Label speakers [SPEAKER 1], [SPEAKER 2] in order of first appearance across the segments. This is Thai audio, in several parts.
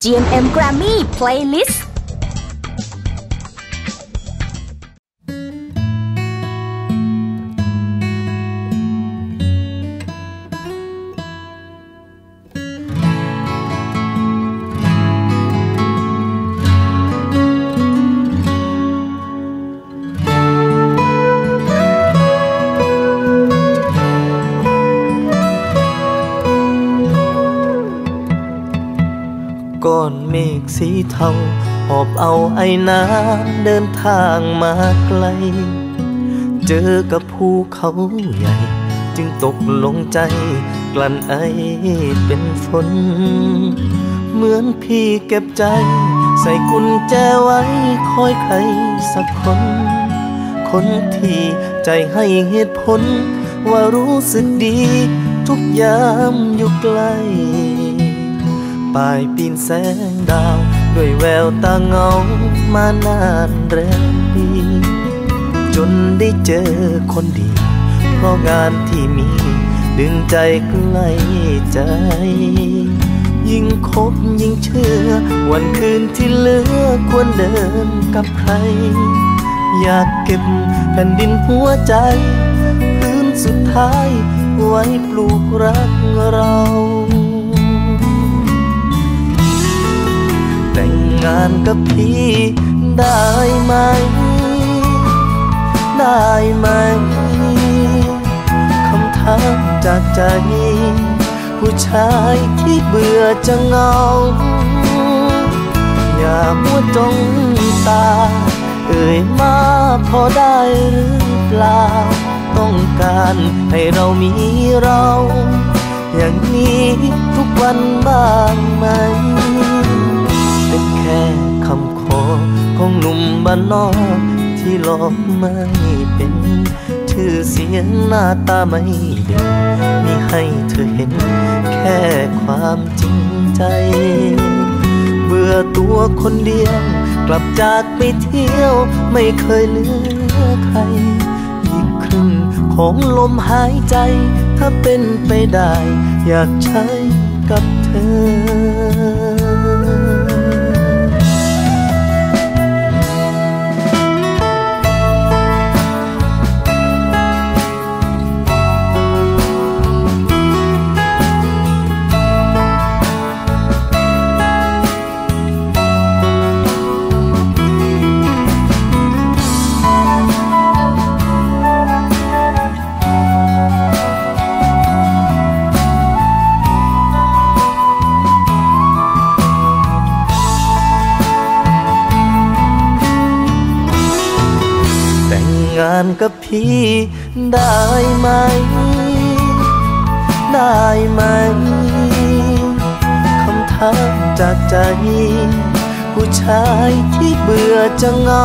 [SPEAKER 1] GMM Grammy Playlist
[SPEAKER 2] ก้อนเมฆสีเทาหอบเอาไอ้น้ำเดินทางมาไกลเจอกับภูเขาใหญ่จึงตกลงใจกลั้นไอเป็นฝนเหมือนพี่เก็บใจใส่กุญแจไว้คอยใครสักคนที่ใจให้เหตุผลว่ารู้สึกดีทุกยามอยู่ไกลปลายปีนแสงดาวด้วยแววตาเงามานานแรมปีจนได้เจอคนดีเพราะงานที่มีดึงใจใกล้ใจยิ่งคบยิ่งเชื่อวันคืนที่เหลือควรเดินกับใครอยากเก็บแผ่นดินหัวใจพื้นสุดท้ายไว้ปลูกรักเราแต่งงานกับพี่ได้ไหมได้ไหมคำถามจากใจผู้ชายที่เบื่อจะเหงาอย่ามัวจ้องตาเอ่ยมาพอได้หรือเปล่าต้องการให้เรามีเราอย่างนี้ทุกวันบ้างไหมเป็นแค่คำขอของหนุ่มบ้านนอกที่หลอกไม่เป็นชื่อเสียงหน้าตาไม่เด่นมีให้เธอเห็นแค่ความจริงใจเบื่อตัวคนเดียวกลับจากไปเที่ยวไม่เคยเหลือใครอีกครึ่งของลมหายใจถ้าเป็นไปได้อยากใช้กับเธองานกับพี่ได้ไหมได้ไหมคำถามจากใจผู้ชายที่เบื่อจะเหงา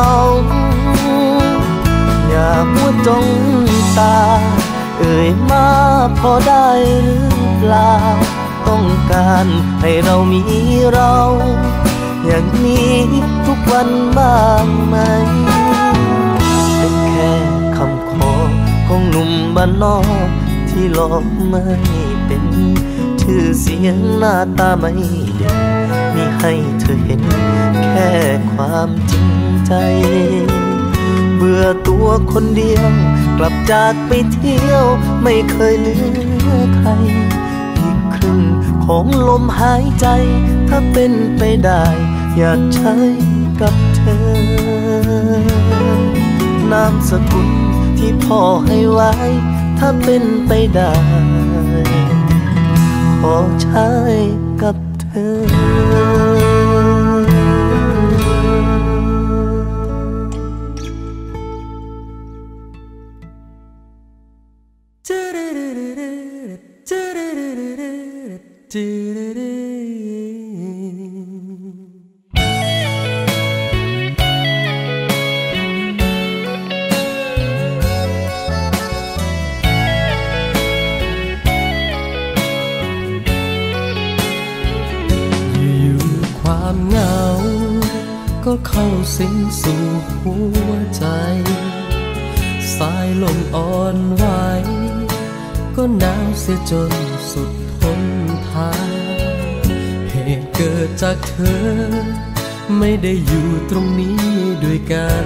[SPEAKER 2] อย่ามัวจ้องตาเอ่ยมาพอได้หรือเปล่าต้องการให้เรามีเราอย่างนี้ทุกวันบ้างไหมเป็นแค่คำขอของหนุ่มบ้านนอกที่หลอกไม่เป็นชื่อเสียงหน้าตาไม่เด่นมีให้เธอเห็นแค่ความจริงใจเบื่อตัวคนเดียวกลับจากไปเที่ยวไม่เคยเหลือใครอีกครึ่งของลมหายใจถ้าเป็นไปได้อยากใช้กับเธอนามสกุลที่พ่อให้ไว้ถ้าเป็นไปได้ขอใช้กับเธอความเหงาก็เข้าสิงสู่หัวใจสายลมอ่อนไหวก็หนาวเสียจนสุดทนทานเห
[SPEAKER 3] ตุเกิดจากเธอไม่ได้อยู่ตรงนี้ด้วยกัน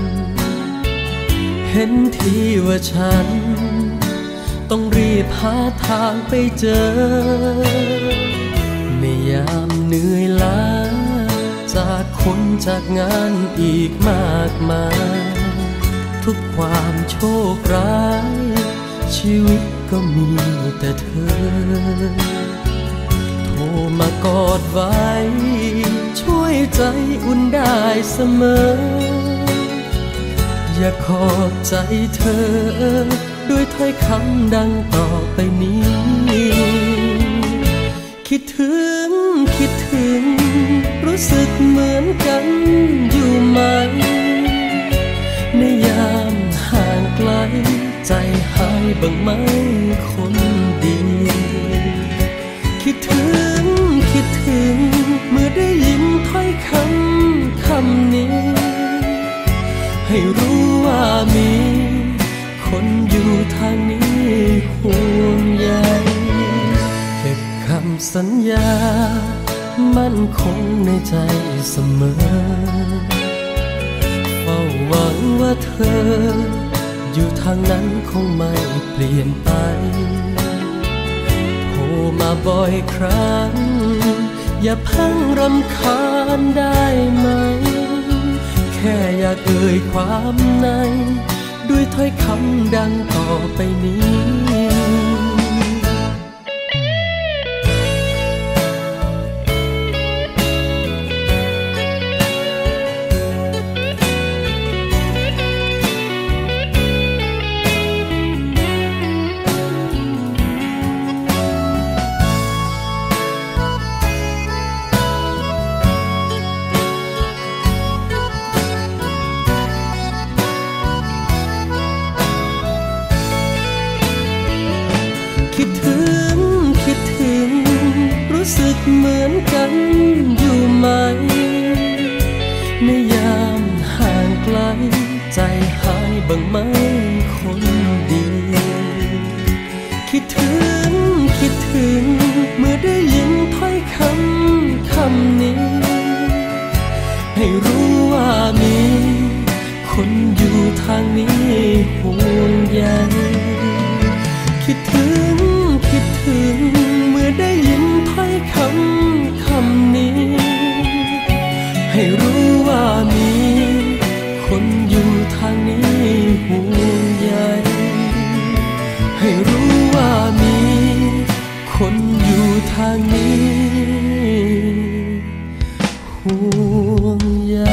[SPEAKER 3] เห็นทีว่าฉันต้องรีบหาทางไปเจอในยามเหนื่อยล้าจากคนจากงานอีกมากมายทุกความโชคร้ายชีวิตก็มีแต่เธอโทรมากอดไว้ช่วยใจอุ่นได้เสมออยากขอบใจเธอด้วยถ้อยคำดังต่อไปนี้คิดถึงรู้สึกเหมือนกันอยู่ไหมในยามห่างไกลใจหายบ้างไหมคนดีคิดถึงเมื่อได้ยินถ้อยคำนี้ให้รู้ว่ามีคนอยู่ทางนี้ห่วงใยเก็บคำสัญญามั่นคงในใจเสมอเฝ้าหวังว่าเธออยู่ทางนั้นคงไม่เปลี่ยนไปโทรมาบ่อยครั้งอย่าเพิ่งรำคาญได้ไหมแค่อยากเอ่ยความในด้วยถ้อยคำดังต่อไปนี้รู้สึกเหมือนกันอยู่ไหมในยามห่างไกลใจหายบ้างไหมคนดีคิดถึงเมื่อได้ยินถ้อยคำนี้ให้รู้ว่ามีคนอยู่ทางนี้ห่วงใยคิดถึงเมื่อได้ยินถ้อยคำนี้ให้รู้ว่ามีคนอยู่ทางนี้ห่วงใยให้รู้ว่ามีคนอยู่ทางนี้ห่วงใย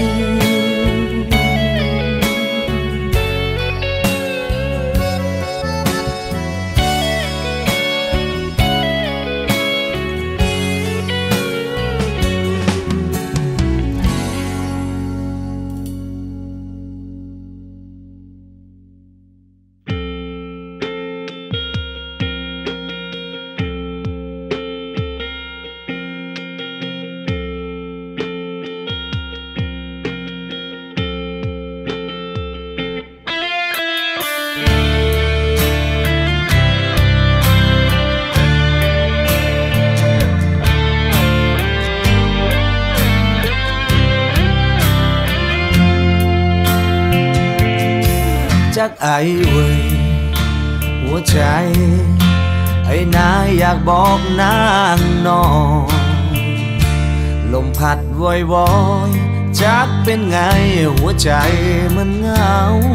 [SPEAKER 2] จักไอ้เว้ยหัวใจไอ้นายอยากบอกนางนอนลมพัดวอยจักเป็นไงหัวใจมันเหงา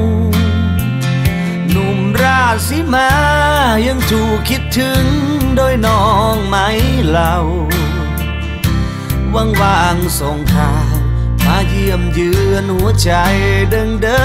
[SPEAKER 2] หนุ่มราศีมายังถูกคิดถึงโดยน้องไหมเล่าว่างๆส่งข่าวมาเยี่ยมเยือนหัวใจเดิ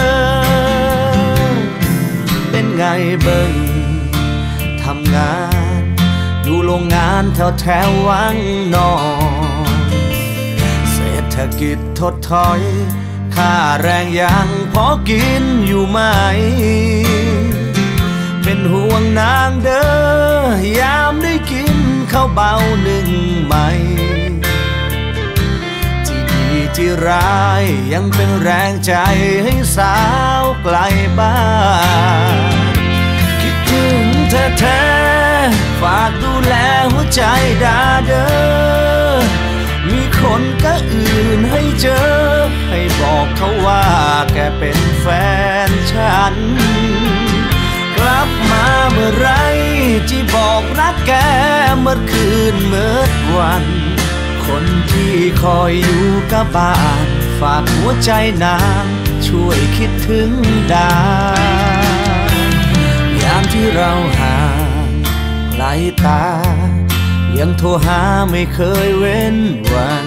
[SPEAKER 2] มเป็นไงเบิ่งทำงานอยู่โรงงานแถววังนอนเศรษฐกิจถดถอยค่าแรงยังพอกินอยู่ไหมเป็นห่วงนางเด้อยามได้กินข้าวเบาหนึ่งไหมที่ร้ายยังเป็นแรงใจให้สาวไกลบ้านคิดถึงแท้ฝากดูแลหัวใจดาเด้อมีคนก็อื่นให้เจอให้บอกเขาว่าแกเป็นแฟนฉันกลับมาเมื่อไรที่บอกรักแกเมื่อคืนเมื่อวันคนที่คอยอยู่กับบ้านฝากหัวใจนางช่วยคิดถึงดายามที่เราห่างไกลตายังโทรหาไม่เคยเว้นวัน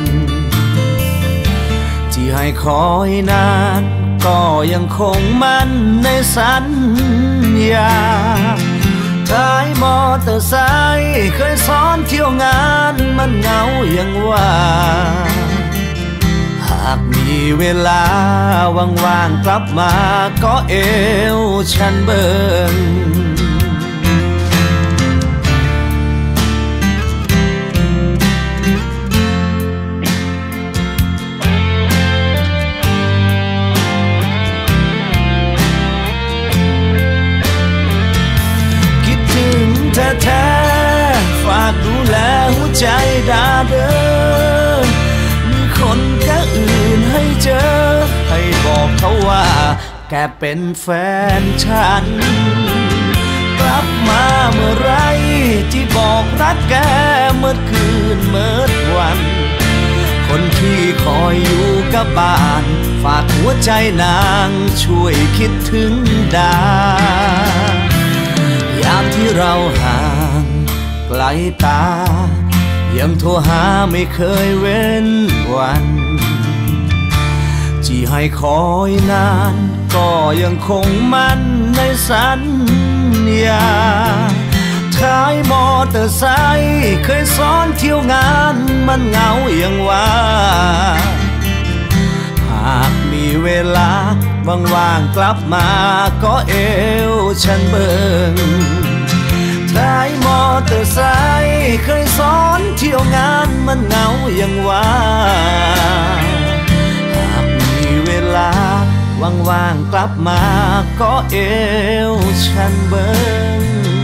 [SPEAKER 2] ที่ให้คอยนานก็ยังคงมั่นในสัญญาท้ายมอเตอร์ไซค์เคยซ้อนเที่ยวงานมันเหงาอย่างว่าหากมีเวลาว่างๆกลับมาก็เอวฉันเบิ่งแท้ๆฝากดูแลหัวใจดาเด้อมีคนแค่อื่นให้เจอให้บอกเขาว่าแกเป็นแฟนฉันกลับมาเมื่อไรที่บอกรักแกเมื่อคืนเมื่อวันคนที่คอยอยู่กับบ้านฝากหัวใจนางช่วยคิดถึงดายามที่เราห่างไกลตายังโทรหาไม่เคยเว้นวันที่ให้คอยนานก็ยังคงมั่นในสัญญาท้ายมอเตอร์ไซค์เคยซ้อนเที่ยวงานมันเหงาอย่างว่าหากมีเวลาว่างๆกลับมาก็เอวฉันเบิ่งท้ายมอเตอร์ไซค์เคยซ้อนเที่ยวงานมันเหงาอย่างว่าหากมีเวลาว่างๆกลับมาก็เอวฉันเบิ่ง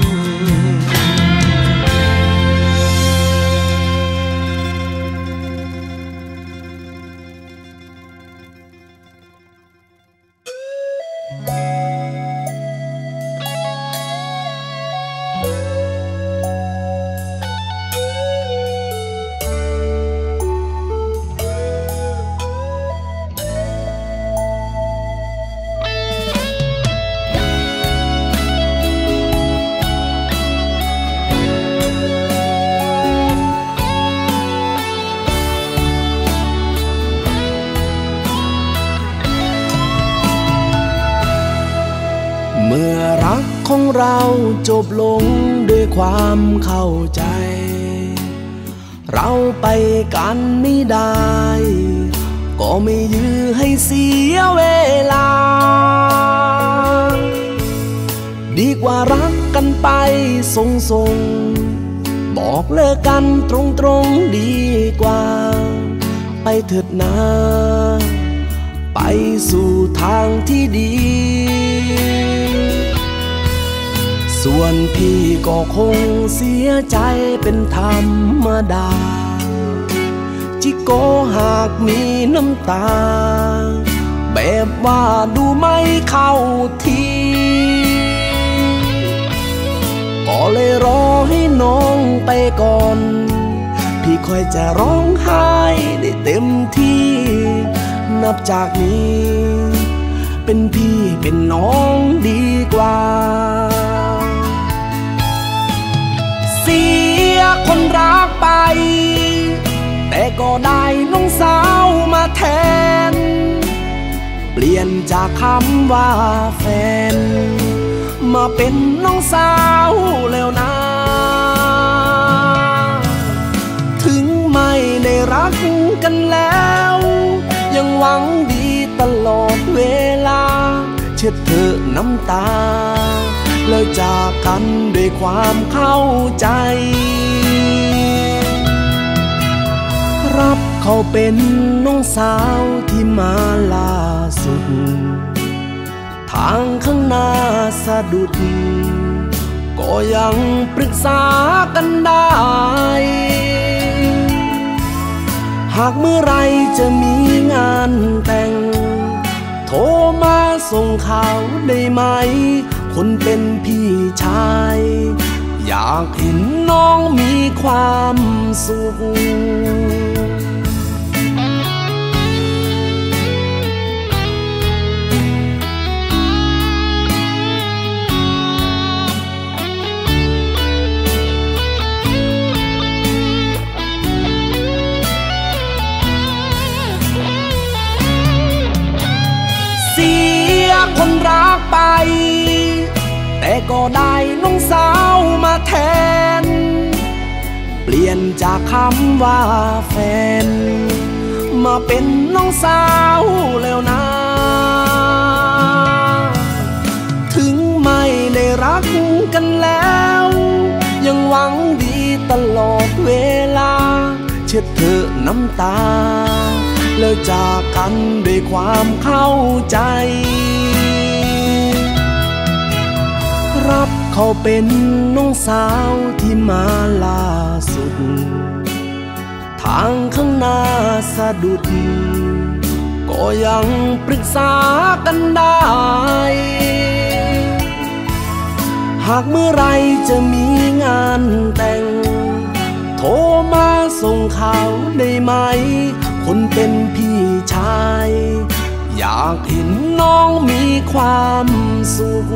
[SPEAKER 4] ของเราจบลงด้วยความเข้าใจเราไปกันไม่ได้ก็ไม่ยื้อให้เสียเวลาดีกว่ารักกันไปทรงๆบอกเลิกกันตรงๆดีกว่าไปเถิดนะไปสู่ทางที่ดีส่วนพี่ก็คงเสียใจเป็นธรรมดาจิโกหากมีน้ำตาแบบว่าดูไม่เข้าทีก็เลยรอให้น้องไปก่อนพี่ค่อยจะร้องไห้ได้เต็มที่นับจากนี้เป็นพี่เป็นน้องดีกว่าเสียคนรักไปแต่ก็ได้น้องสาวมาแทนเปลี่ยนจากคำว่าแฟนมาเป็นน้องสาวแล้วนะถึงไม่ได้รักกันแล้วยังหวังดีตลอดเวลาเช็ดเถอะน้ำตาแล้วจากกันด้วยความเข้าใจรับเขาเป็นน้องสาวที่มาล่าสุดทางข้างหน้าสะดุดก็ก็ยังปรึกษากันได้หากเมื่อไรจะมีงานแต่งโทรมาส่งข่าวได้ไหมคนเป็นพี่ชายอยากเห็นน้องมีความสุขเสียคนรักไปแต่ก็ได้น้องสาวมาแทนเปลี่ยนจากคำว่าแฟนมาเป็นน้องสาวแล้วนะถึงไม่ได้รักกันแล้วยังหวังดีตลอดเวลาเช็ดเถอะน้ำตาแล้วจากกันด้วยความเข้าใจรับเขาเป็นน้องสาวที่มาล่าสุดทางข้างหน้าสะดุดก็ยังปรึกษากันได้หากเมื่อไรจะมีงานแต่งโทรมาส่งข่าวได้ไหมคนเป็นพี่ชายอยากเห็นน้องมีความสุข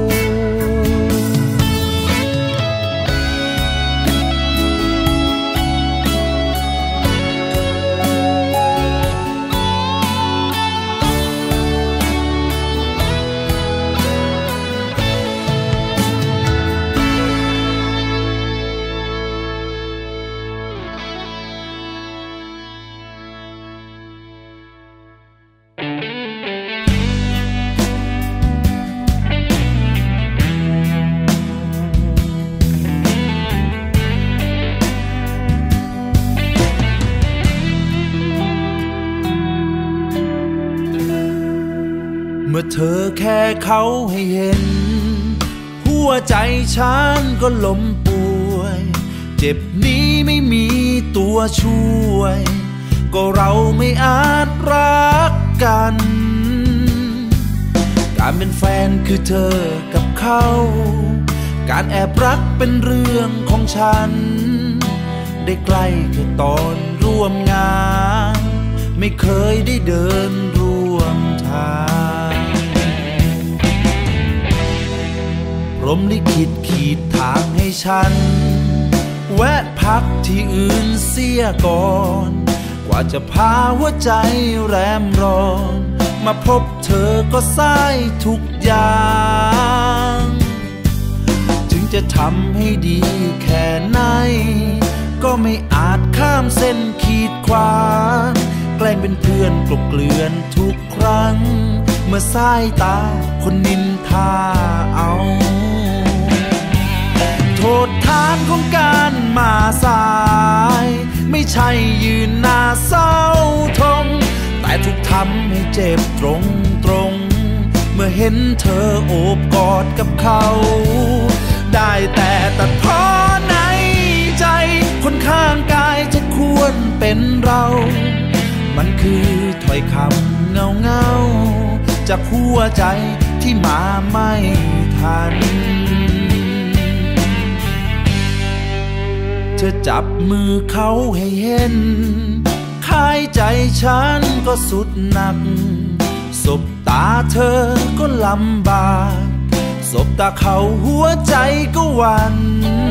[SPEAKER 5] เมื่อเธอแค่เขาให้เห็นหัวใจฉันก็ล้มป่วยเจ็บนี้ไม่มีตัวช่วยก็เราไม่อาจรักกันการเป็นแฟนคือเธอกับเขาการแอบรักเป็นเรื่องของฉันได้ใกล้แค่ตอนร่วมงานไม่เคยได้เดินร่วมทางพรหมลิขิตขีดทางให้ฉันแวะพักที่อื่นเสียก่อนกว่าจะพาหัวใจแรมร้อนมาพบเธอก็สายทุกอย่างถึงจะทำให้ดีแค่ไหนก็ไม่อาจข้ามเส้นขีดขวางแกล้งเป็นเพื่อนกลบเกลื่อนทุกครั้งเมื่อสายตาคนนินทาเอาโทษฐานของการมาสายไม่ใช่ยืนหน้าเศร้าทงแต่ถูกทำให้เจ็บตรงเมื่อเห็นเธอโอบกอดกับเขาได้แต่ตัดพ้อในใจคนข้างกายจะควรเป็นเรามันคือถ้อยคำเงาจากหัวใจที่มาไม่ทันเธอจับมือเขาให้เห็นคายใจฉันก็สุดหนักสบตาเธอก็ลำบากสบตาเขาหัวใจก็หวั่น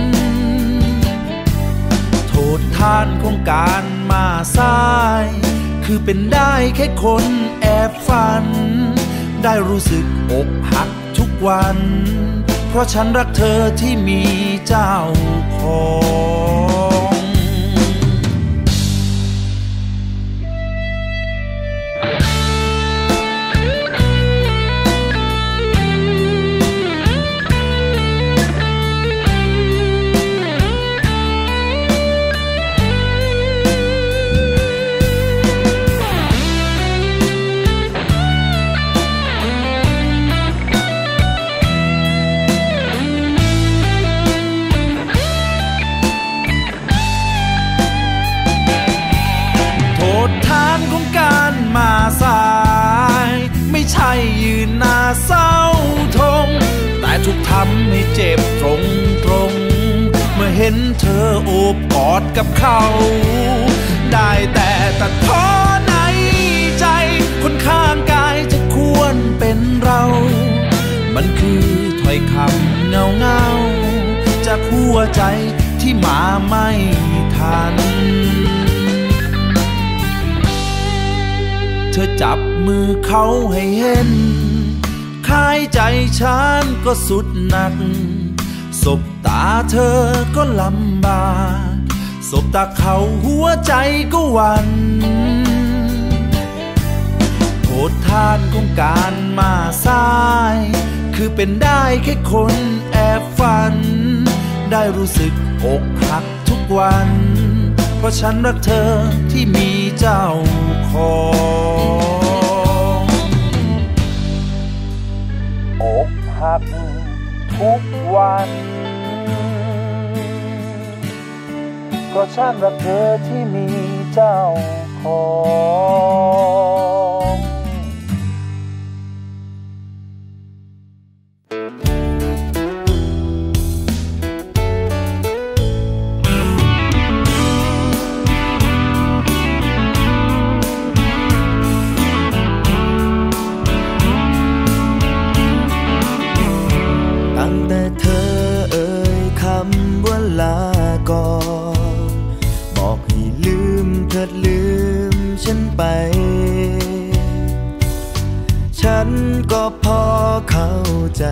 [SPEAKER 5] โทษฐานของการมาสายคือเป็นได้แค่คนแอบฝันได้รู้สึกอกหักทุกวันเพราะฉันรักเธอที่มีเจ้าของเศร้าทงแต่ถูกทำให้เจ็บตรงเมื่อเห็นเธอโอบกอดกับเขาได้แต่ตัดพ้อในใจคนข้างกายจะควรเป็นเรามันคือถ้อยคำเงาจากหัวใจที่มาไม่ทันเธอจับมือเขาให้เห็นคายใจฉันก็สุดหนักสบตาเธอก็ลำบากสบตาเขาหัวใจก็หวั่นโทษทานของการมาสายคือเป็นได้แค่คนแอบฝันได้รู้สึกอกหักทุกวันเพราะฉันรักเธอที่มีเจ้าของอกหักทุกวันเพราะฉันรักเธอที่มีเจ้าของ
[SPEAKER 2] ตั้งแต่เธอเอ่ยคำว่าลาก่อนบอกให้ลืมเถิดลืมฉันไปฉันก็พอเข้าใจ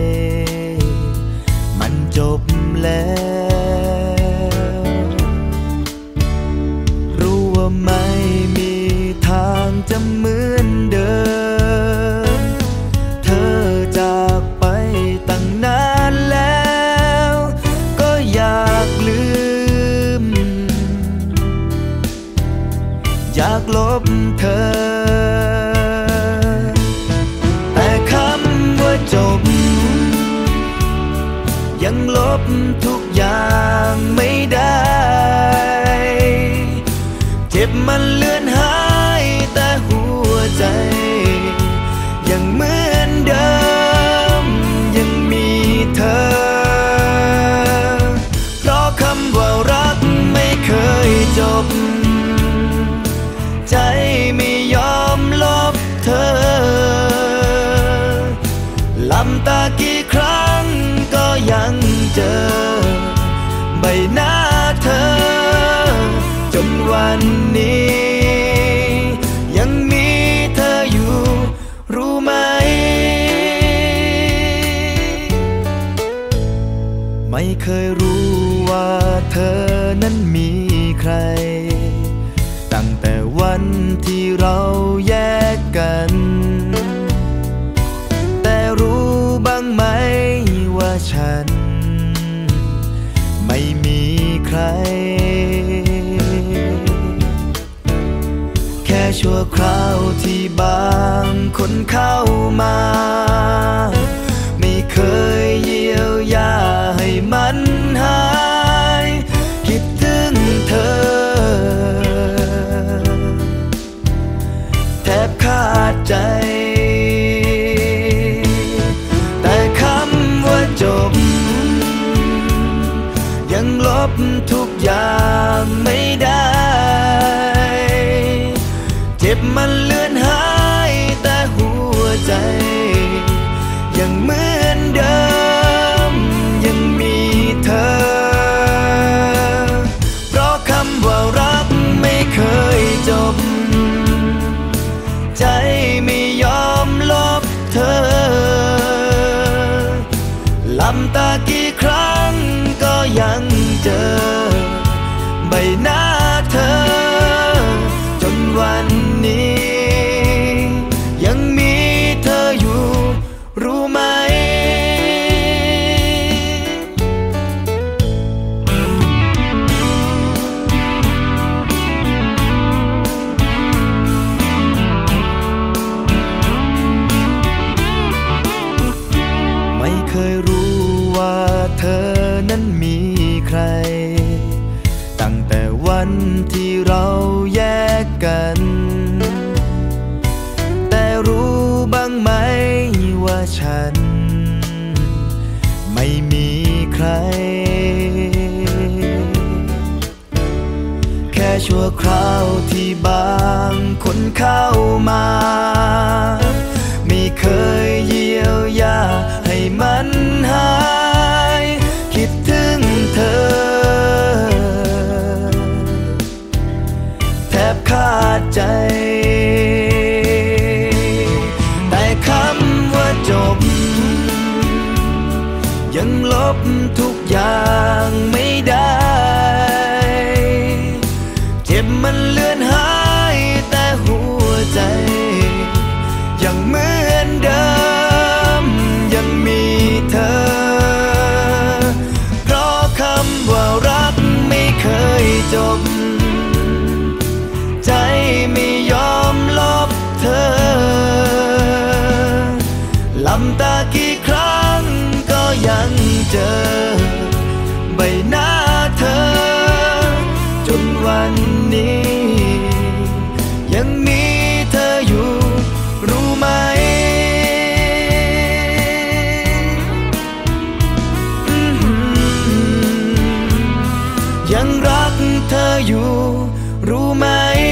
[SPEAKER 2] มันจบแล้วรู้ว่าไม่มีทางจะเหมือนเดิมเธอจากไปตั้งนานแล้วก็อยากลืมอยากลบเธอแต่คำว่าจบยังลบทุกอย่างไม่ได้เจ็บมันเลือนหายแต่หัวใจยังเหมือนเดิมยังมีเธอเพราะคำว่ารักไม่เคยจบใจไม่ยอมลบเธอลำตากี่ครั้งก็ยังเจอใบหน้าเธอจนวันนี้ยังมีเธออยู่รู้ไหมไม่เคยรู้ว่าเธอนั้นมีใครตั้งแต่วันที่เราแยกกันแต่รู้บ้างไหมว่าฉันไม่มีใครแค่ชั่วคราวที่บางคนเข้ามาไม่เคยเยียวยาให้มันหายคิดถึงเธอแทบขาดใจแต่คำว่าจบยังลบทุกอย่างไม่ได้เจ็บมันเลือนหายแต่หัวใจยังเหมือนเดิมยังมีเธอเพราะคำว่ารักไม่เคยจบใจไม่ยอมลบเธอลำตากี่ครั้งก็ยังเจอใบหน้าเธอจนวันนี้ยังมีเธออยู่รู้ไหมใครแค่ชั่วคราวที่บางคนเข้ามาไม่เคยเยียวยาให้มันหายคิดถึงเธอแทบขาดใจแต่คำว่าจบยังลบทุกอย่างไม่ได้เจ็บมันเลือนหายแต่หัวใจยังเหมือนเดิมยังมีเธอเพราะคำว่ารักไม่เคยจบใจไม่ยอมลบเธอลำตากี่ครั้งก็ยังเจอใบหน้าเธอจนวันนี้ยังมีเธออยู่รู้ไหมยังรักเธออยู่รู้ไหม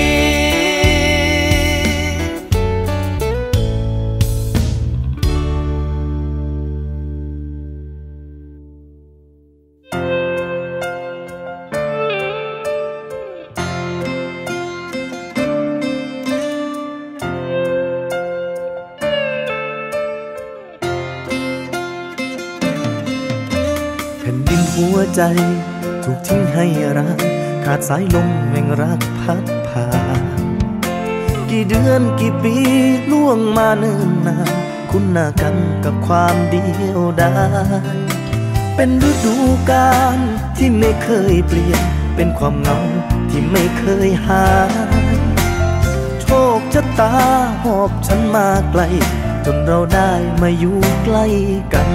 [SPEAKER 2] หัวใจถูกทิ้งให้รักขาดสายลมแห่งรักพัดผ่านกี่เดือนกี่ปีล่วงมาเนิ่นนานคุ้นหน้ากันกับความเดียวดายเป็นฤดูกาลที่ไม่เคยเปลี่ยนเป็นความเหงาที่ไม่เคยหายโชคชะตาหอบฉันมาไกลจนเราได้มาอยู่ใกล้กัน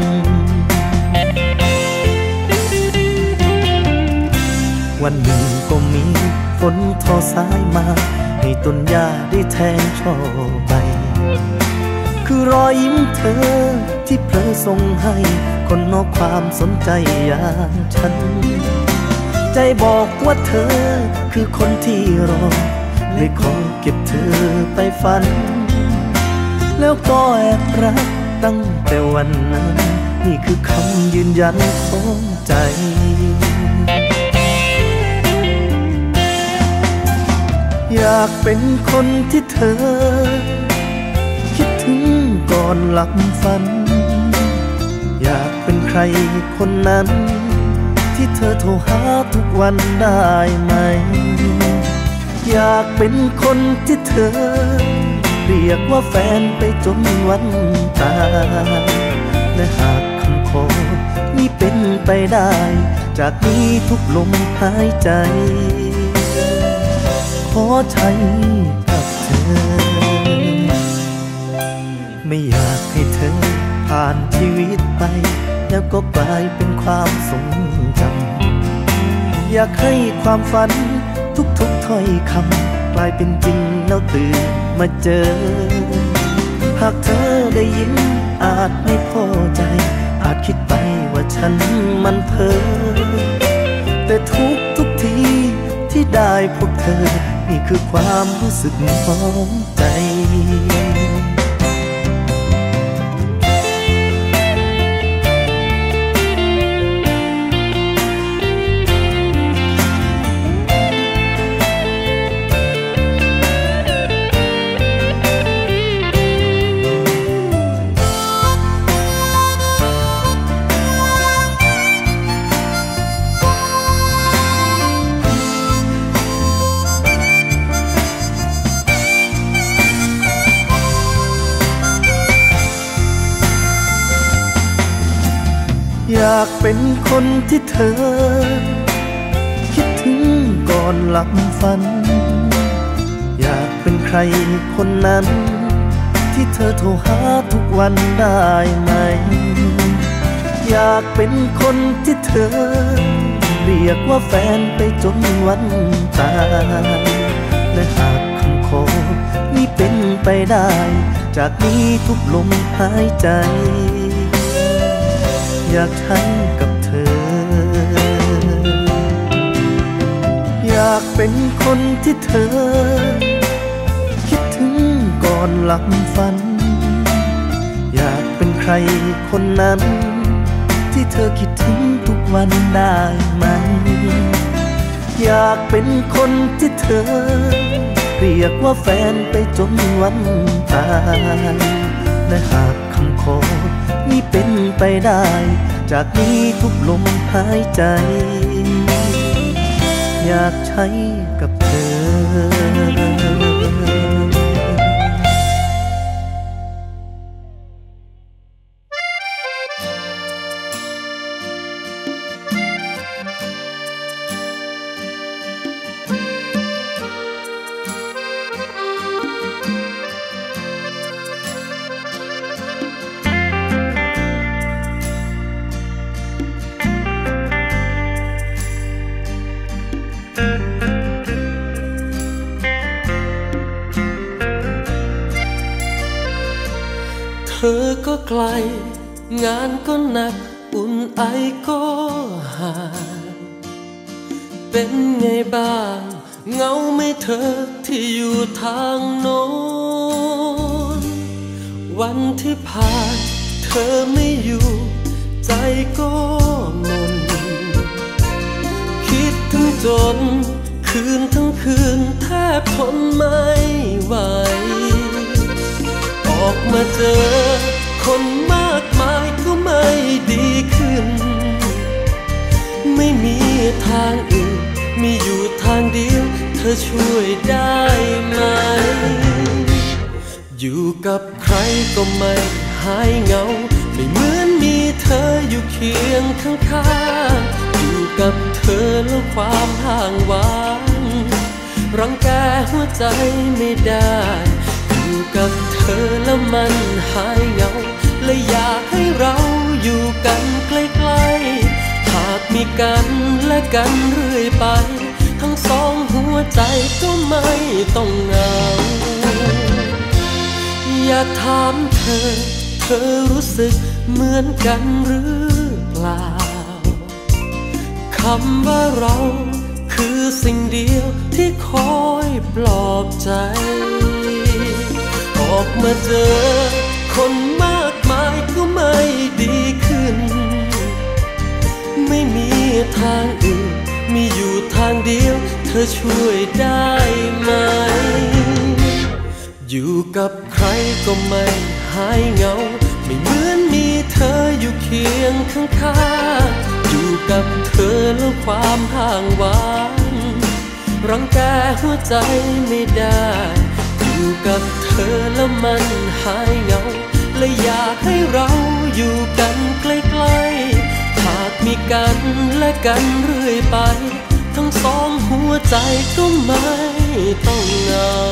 [SPEAKER 2] วันหนึ่งก็มีฝนทอสายมาให้ต้นหญ้าได้แทงช่อใบคือรอยยิ้มเธอที่เพลอส่งให้คนนอกความสนใจอย่างฉันใจบอกว่าเธอคือคนที่รอเลยขอเก็บเธอไปฝันแล้วก็แอบรักตั้งแต่วันนั้นนี่คือคำยืนยันของใจอยากเป็นคนที่เธอคิดถึงก่อนหลับฝันอยากเป็นใครคนนั้นที่เธอโทรหาทุกวันได้ไหมอยากเป็นคนที่เธอเรียกว่าแฟนไปจนวันตายและหากคำขอนี้เป็นไปได้จากนี้ทุกลมหายใจขอใช้กับเธอไม่อยากให้เธอผ่านชีวิตไปแล้วก็กลายเป็นความทรงจำอยากให้ความฝันทุกๆถ้อยคำกลายเป็นจริงแล้วตื่นมาเจอหากเธอได้ยินอาจไม่พอใจอาจคิดไปว่าฉันมันเพ้อแต่ทุกทีที่ได้พบเธอนี่คือความรู้สึกของใจอยากเป็นคนที่เธอคิดถึงก่อนหลับฝันอยากเป็นใครคนนั้นที่เธอโทรหาทุกวันได้ไหมอยากเป็นคนที่เธอเรียกว่าแฟนไปจนวันตายและหากคำขอนี้เป็นไปได้จากนี้ทุกลมหายใจอยากใช้กับเธอากเป็นคนที่เธอคิดถึงก่อนหลับฝันอยากเป็นใครคนนั้นที่เธอคิดถึงทุกวันได้ไหมอยากเป็นคนที่เธอเรียกว่าแฟนไปจนวันตายและหากคำขอนี้เป็นไปได้จากนี้ทุกลมหายใจอยากใช้กับเธอ
[SPEAKER 3] เธอก็ไกลงานก็หนักอุ่นไอก็ห่างเป็นไงบ้างเหงาไหมเธอที่อยู่ทางโน้นวันที่ผ่านเธอไม่อยู่ใจก็หม่นคิดถึงจนคืนทั้งคืนแทบทนไม่ไหวออกมาเจอคนมากมายก็ไม่ดีขึ้นไม่มีทางอื่นมีอยู่ทางเดียวเธอช่วยได้ไหมอยู่กับใครก็ไม่หายเหงาไม่เหมือนมีเธออยู่เคียงข้างๆอยู่กับเธอแล้วความห่างหวานรังแกหัวใจไม่ได้อยู่กับเธอแล้วมันหายเหงาและอยากให้เราอยู่กันใกล้ๆหากมีกันและกันเรื่อยไปทั้งสองหัวใจก็ไม่ต้องเหงาอยากถามเธอรู้สึกเหมือนกันหรือเปล่าคำว่าเราคือสิ่งเดียวที่คอยปลอบใจออกมาเจอคนมากมายก็ไม่ดีขึ้นไม่มีทางอื่นมีอยู่ทางเดียวเธอช่วยได้ไหมอยู่กับใครก็ไม่หายเหงาไม่เหมือนมีเธออยู่เคียงข้างๆอยู่กับเธอแล้วความห่างหวานรังแกหัวใจไม่ได้อยู่กับเธอแล้วมันหายเหงาและอยากให้เราอยู่กันใกล้ๆหากมีกันและกันเรื่อยไปทั้งสองหัวใจก็ไม่ต้องเหงา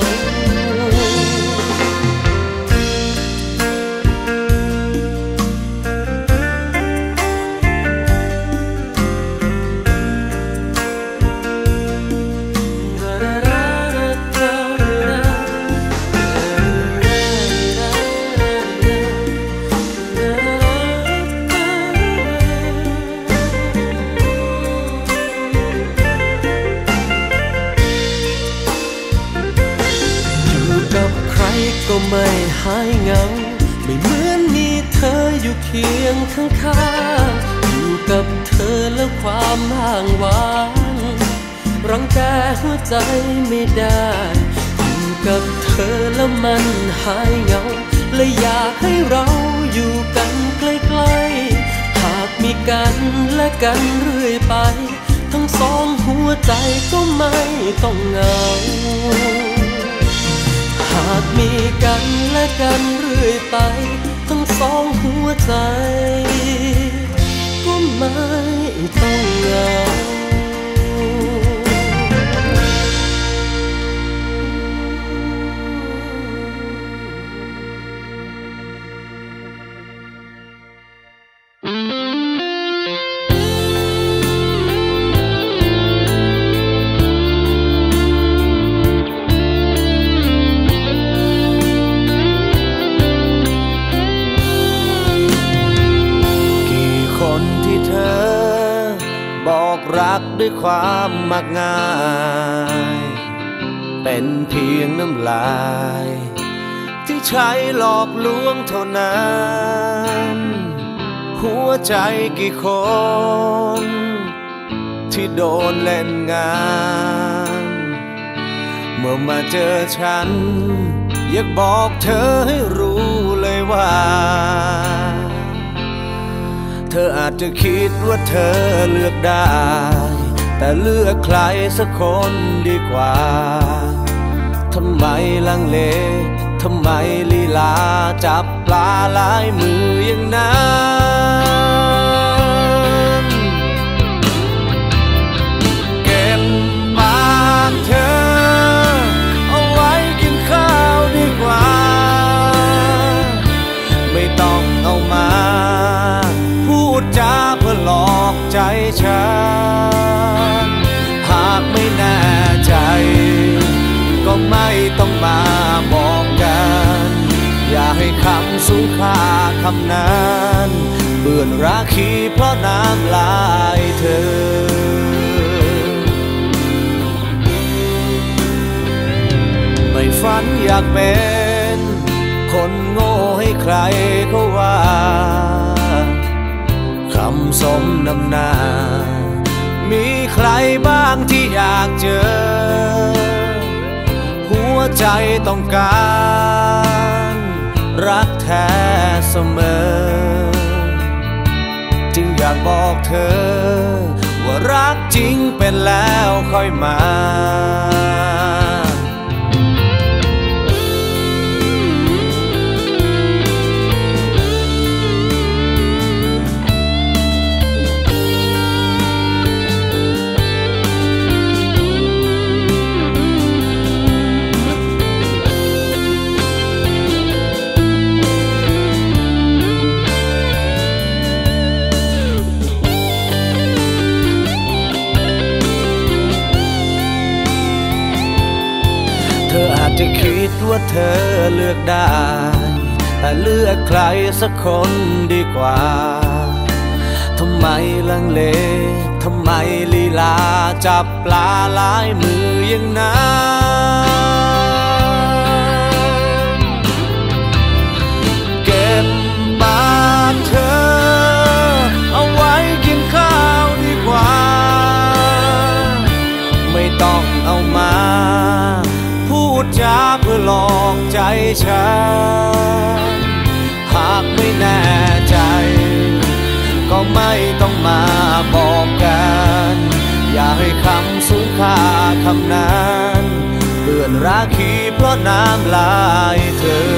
[SPEAKER 3] ก็ไม่หายเหงาไม่เหมือนมีเธออยู่เคียงข้างๆอยู่กับเธอแล้วความห่างหวานรังแกหัวใจไม่ได้อยู่กับเธอแล้วมันหายเหงาและอยากให้เราอยู่กันใกล้ๆหากมีกันและกันเรื่อยไปทั้งสองหัวใจก็ไม่ต้องเหงาหากมีกันและกันเรื่อยไปทั้งสองหัวใจก็ไม่ต้องเหงา
[SPEAKER 2] รักด้วยความมักง่ายเป็นเพียงน้ำลายที่ใช้หลอกลวงเท่านั้นหัวใจกี่คนที่โดนเล่นงานเมื่อมาเจอฉันอยากบอกเธอให้รู้เลยว่าเธออาจจะคิดว่าเธอเลือกได้แต่เลือกใครสักคนดีกว่าทำไมลังเลทำไมลีลาจับปลาหลายมืออย่างนั้นเก็บปากเธอเอาไว้กินข้าวดีกว่าไม่ต้องเอามาพูดจาเพื่อหลอกใจฉันหากไม่แน่ใจก็ไม่ต้องมาบอกกันอย่าให้คำสูงค่าคำนั้นเบื่อราคีเพราะน้ำลายเธอไม่ฝันอยากเป็นคนโง่ให้ใครเขาว่าคำสมน้ำหน้ามีใครบ้างที่อยากเจอหัวใจต้องการรักแท้เสมอจึงอยากบอกเธอว่ารักจริงเป็นแล้วค่อยมาจะคิดว่าเธอเลือกได้แต่เลือกใครสักคนดีกว่าทำไมลังเลทำไมลีลาจับปลาหลายมืออย่างนั้นเก็บปากเธอเอาไว้กินข้าวดีกว่าไม่ต้องเอามาพูดจาเพื่อหลอกใจฉันหากไม่แน่ใจก็ไม่ต้องมาบอกกันอย่าให้คำสูงค่าคำนั้นเปื้อนราคีเพราะน้ำลายเธอ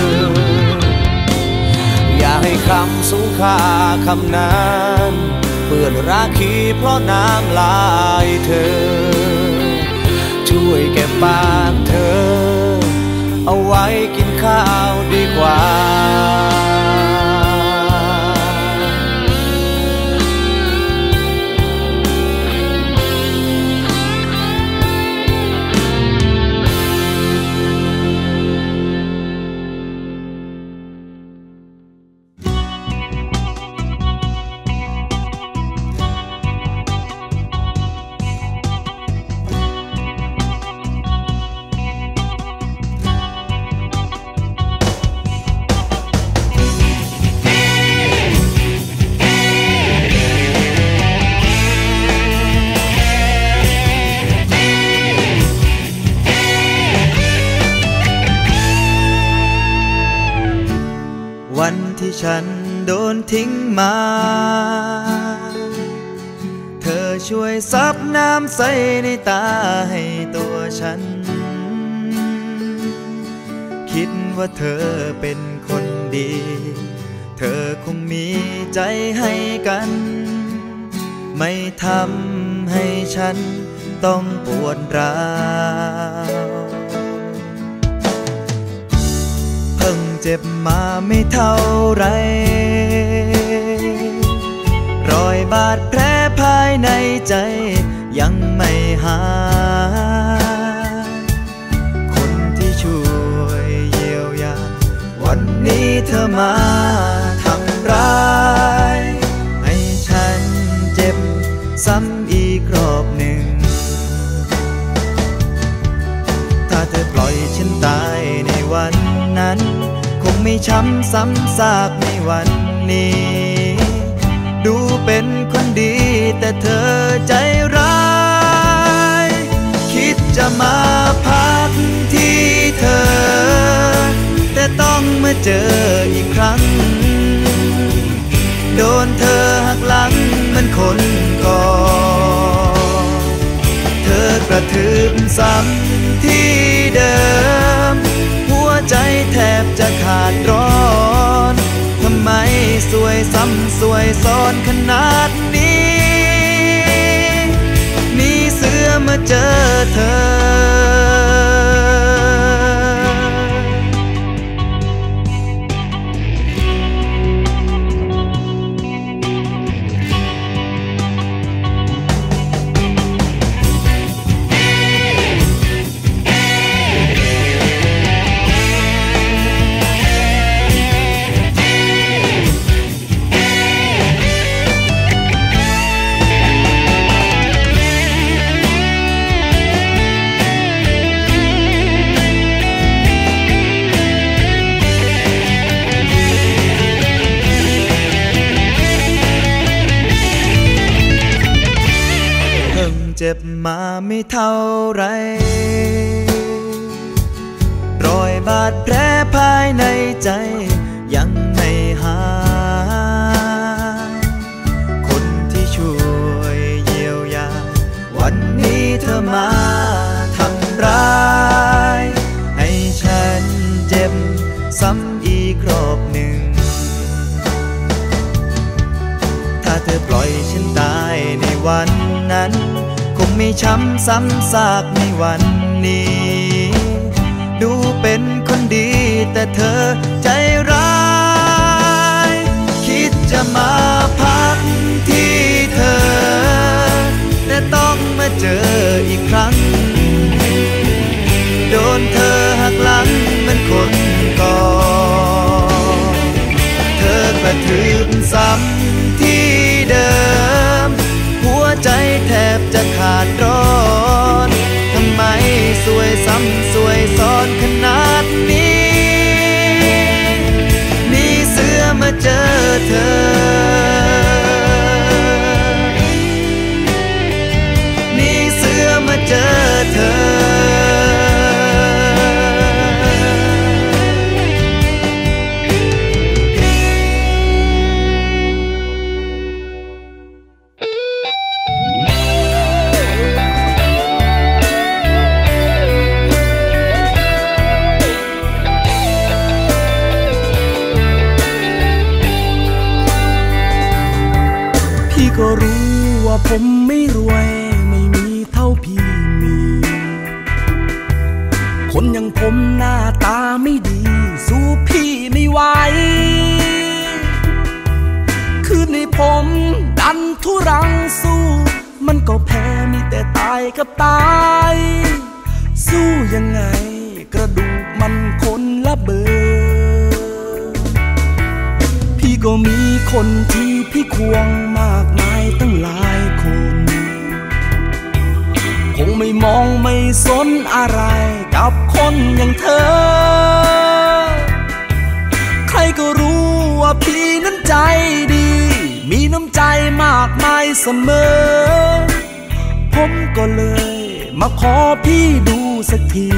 [SPEAKER 2] อย่าให้คำสูงค่าคำนั้นเปื้อนราคีเพราะน้ำลายเธอช่วยเก็บปากเธอเอาไว้กินข้าวดีกว่า
[SPEAKER 6] วันที่ฉันโดนทิ้งมาเธอช่วยซับน้ำใสในตาให้ตัวฉันคิดว่าเธอเป็นคนดีเธอคงมีใจให้กันไม่ทำให้ฉันต้องปวดร้าวเพิ่งเจ็บมาไม่เท่าไรรอยบาดแผลภายในใจยังไม่หายคนที่ช่วยเยียวยาวันนี้เธอมาทำร้ายให้ฉันเจ็บซ้ำอีกรอบหนึ่งทตายในวันนั้นคงไม่ช้ำซ้ำซากในวันนี้ดูเป็นคนดีแต่เธอใจร้ายคิดจะมาพักที่เธอแต่ต้องมาเจออีกครั้งโดนเธอหักหลังเหมือนคนก่อนเธอกระทืบซ้ำที่เดิมหัวใจแทบจะขาดร้อนทำไมสวยซ้ำสวยซ้อนขนาดนี้มีเสือมาเจอเธอเจ็บมาไม่เท่าไรรอยบาดแผลภายในใจยังไม่หายคนที่ช่วยเยียวยาวันนี้เธอมาทำร้ายให้ฉันเจ็บซ้ำอีกรอบหนึ่งถ้าเธอปล่อยฉันตายในวันนั้นคงไม่ช้ำซ้ำซากในวันนี้ดูเป็นคนดีแต่เธอใจร้ายคิดจะมาพักที่เธอแต่ต้องมาเจออีกครั้งโดนเธอหักหลังเหมือนคนก่อนเธอกระทืบซ้ำที่เดิมหัวใจแทบจะขาดร้อนทำไมสวยซ้ำสวยซ้อนขนาดนี้มีเสือมาเจอเธอมีเสือมาเจอเธอ
[SPEAKER 4] ก็รู้ว่าผมไม่รวยไม่มีเท่าพี่มีคนอย่างผมหน้าตาไม่ดีสู้พี่ไม่ไหวคืนนี้ผมดันทุรังสู้มันก็แพ้มีแต่ตายกับตายสู้ยังไงกระดูกมันคนละเบอร์พี่ก็มีคนที่พี่ควงมากมายตั้งหลายคนคงไม่มองไม่สนอะไรกับคนอย่างเธอใครก็รู้ว่าพี่นั้นใจดีมีน้ำใจมากมายเสมอผมก็เลยมาขอพี่ดูสักที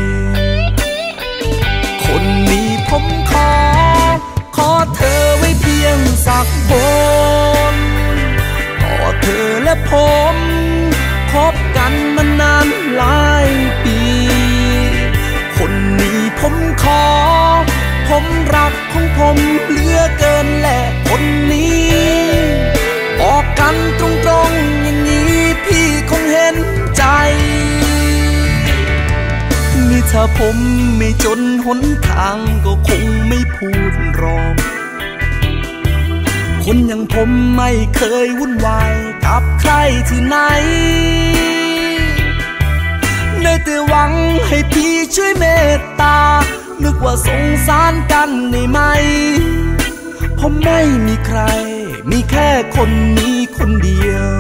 [SPEAKER 4] คนนี้ผมขอเธอไว้เพียงสักคนต่อเธอและผมคบกันมานานหลายปีคนนี้ผมขอผมรักของผมเหลือเกินและคนนี้บอกกันตรงๆอย่างนี้พี่คงเห็นใจนี่ถ้าผมไม่จนหนทางก็คงไม่พูดรอคนอย่างผมไม่เคยวุ่นวายกับใครที่ไหนได้แต่หวังให้พี่ช่วยเมตตานึกว่าสงสารกันได้ไหมผมไม่มีใครมีแค่คนนี้คนเดียว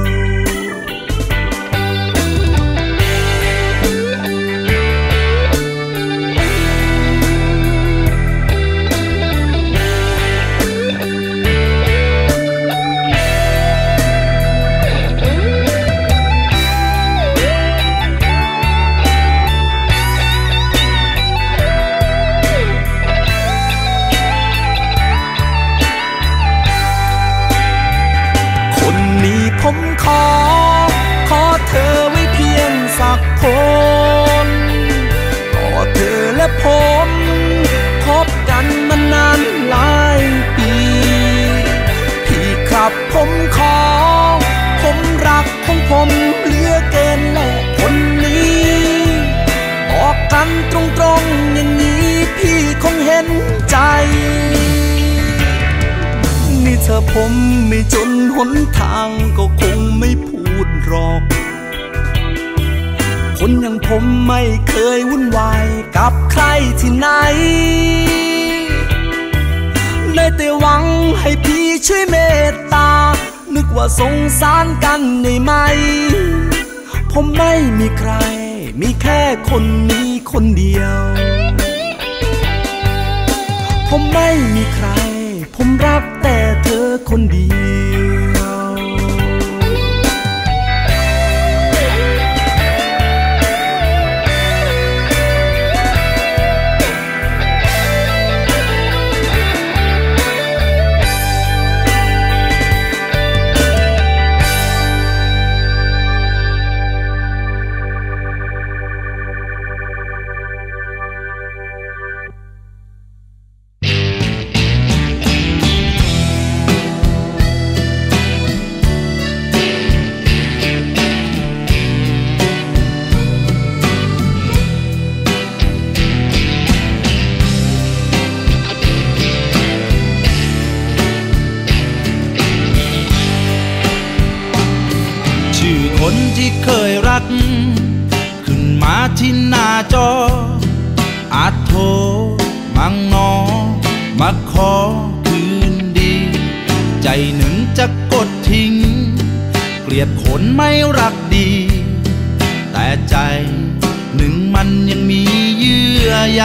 [SPEAKER 4] ถ้าผมไม่จนหนทางก็คงไม่พูดหรอกคนอย่างผมไม่เคยวุ่นวายกับใครที่ไหนได้แต่หวังให้พี่ช่วยเมตตานึกว่าสงสารกันได้ไหมผมไม่มีใครมีแค่คนนี้คนเดียวผมไม่มีใครผมรักแต่เธอคนเดียว
[SPEAKER 5] คนที่เคยรักขึ้นมาที่หน้าจออาจโทรมั่งนอมาขอคืนดีใจหนึ่งจะกดทิ้งเกลียดคนไม่รักดีแต่ใจหนึ่งมันยังมีเยื่อใย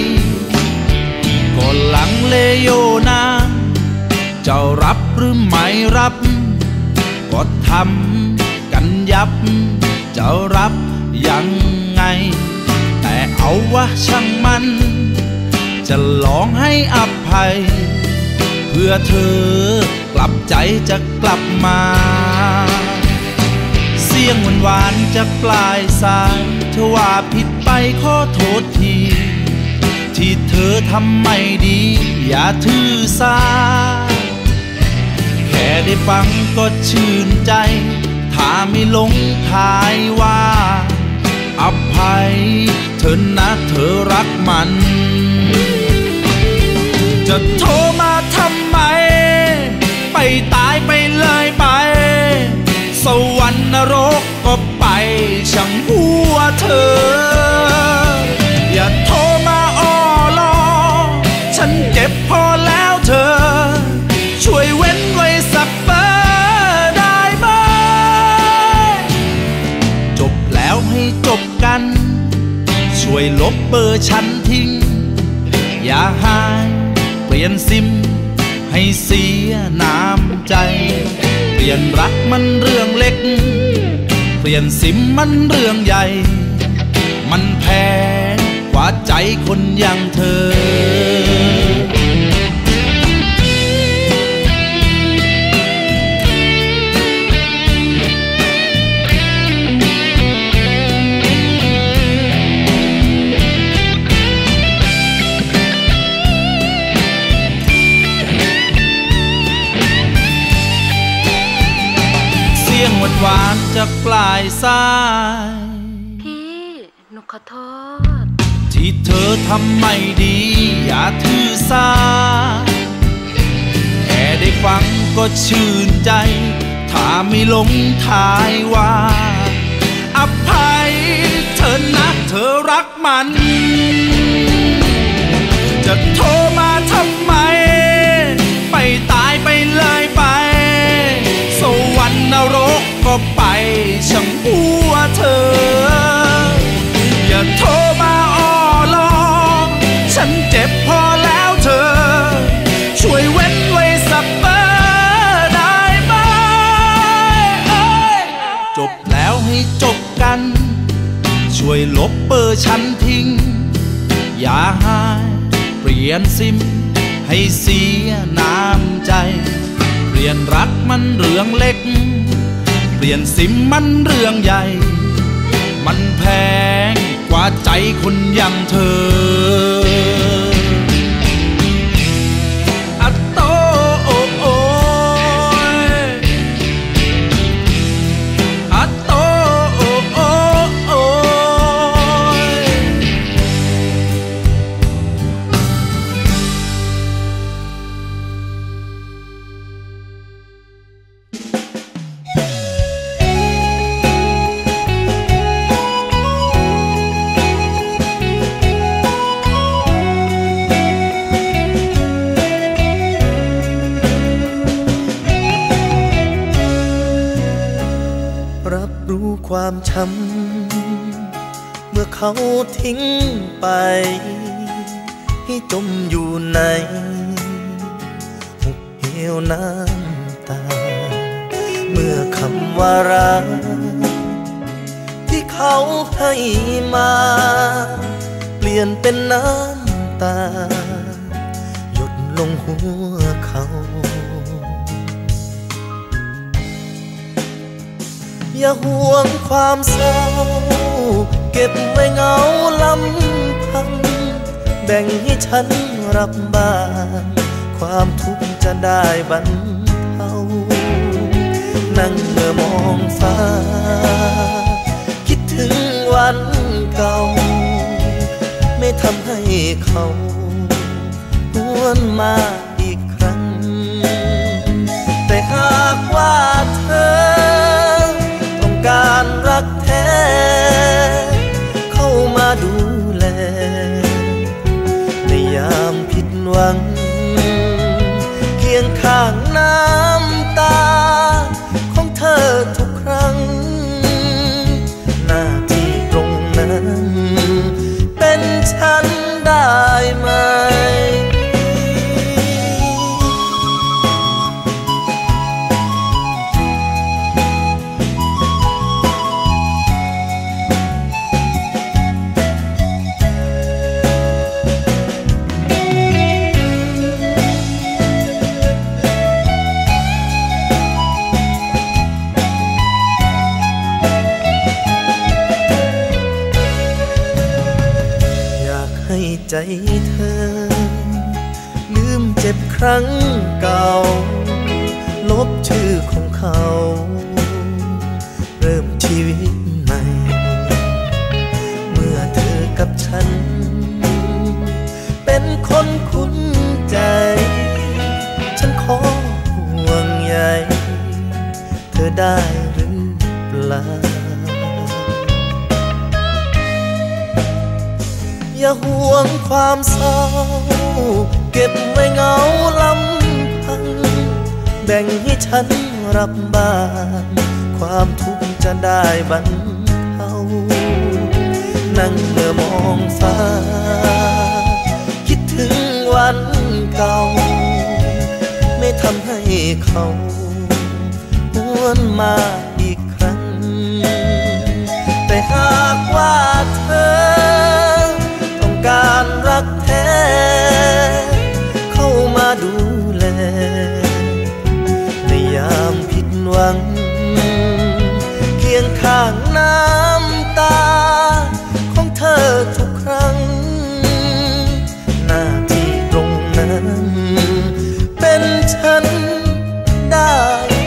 [SPEAKER 5] ก็หลังเลโยนะเจ้ารับหรือไม่รับก็ทำกันยับจะรับยังไงแต่เอาวะช่างมันจะลองให้อภัยเพื่อเธอกลับใจจะกลับมาเสียงหวานๆจากปลายสายเธอว่าผิดไปขอโทษทีที่เธอทำไม่ดีอย่าถือสาแค่ได้ฟังก็ชื่นใจถ้าไม่หลงทายว่าอภัยเธอนะเธอรักมันจะโทรมาทำไมไปตายไปเลยไปสวรรค์นรกก็ไปช่างหัวเธออย่าโทรมาอ้อล้อฉันเจ็บพอแล้วเธอช่วยเว้นไว้สักเบอร์ได้ไหมจบแล้วให้จบกันช่วยลบเบอร์ฉันทิ้งอย่าหายเปลี่ยนซิมให้เสียน้ำใจเปลี่ยนรักมันเรื่องเล็กเปลี่ยนซิมมันเรื่องใหญ่มันแพงกว่าใจคนอย่างเธอหวานจากปลายสาย
[SPEAKER 1] พี่หนูขอโทษ
[SPEAKER 5] ที่เธอทำไม่ดีอย่าถือสาแค่ได้ฟังก็ชื่นใจถ้าไม่หลงทายว่าอภัยเธอนะเธอรักมันจะโทรมาทำไมไปตายไปเลยไปสวรรค์นรกก็ไปช่างหัวเธออย่าโทรมาอ้อล้อฉันเจ็บพอแล้วเธอช่วยเว้นไว้สักเบอร์ได้ไหมจบแล้วให้จบกันช่วยลบเบอร์ฉันทิ้งอย่าหายเปลี่ยนซิมให้เสียน้ำใจเปลี่ยนรักมันเรื่องเล็กเปลี่ยนซิมมันเรื่องใหญ่มันแพงกว่าใจคนอย่างเธออะโตโอโออะโตโอโอโอ
[SPEAKER 2] ความช้ำเมื่อเขาทิ้งไปให้จมอยู่ในหุบเหวน้ำตาเมื่อคำว่ารักที่เขาให้มาเปลี่ยนเป็นน้ำตาหยดลงหัวเขาอย่าห่วงความเศร้าเก็บไว้เหงาลำพังแบ่งให้ฉันรับบ้างความทุกข์จะได้บรรเทานั่งเมื่อมองฟ้าคิดถึงวันเก่าไม่ทำให้เขาหวนมาอีกครั้งแต่หากว่าเธอต้องการรักแท้เข้ามาดูแลในยามผิดหวังเคียงข้างน้ำตาของเธอทุกครั้งหน้าที่ตรงนั้นเป็นฉันได้ไหมใจเธอลืมเจ็บครั้งเก่าลบชื่อของเขาเริ่มชีวิตใหม่เมื่อเธอกับฉันเป็นคนคุ้นใจฉันขอห่วงใยเธอได้หรือเปล่าอย่าห่วงความเศร้าเก็บไว้เหงาลำพังแบ่งให้ฉันรับบ้างความทุกข์จะได้บรรเทานั่งเมื่อมองฟ้าคิดถึงวันเก่าไม่ทำให้เขาหวนมาอีกครั้งแต่หากว่าเธอการรักแท้เข้ามาดูแลในยามผิดหวังเคียงข้างน้ำตาของเธอทุกครั้งหน้าที่ตรงนั้นเป็นฉันได้ไหม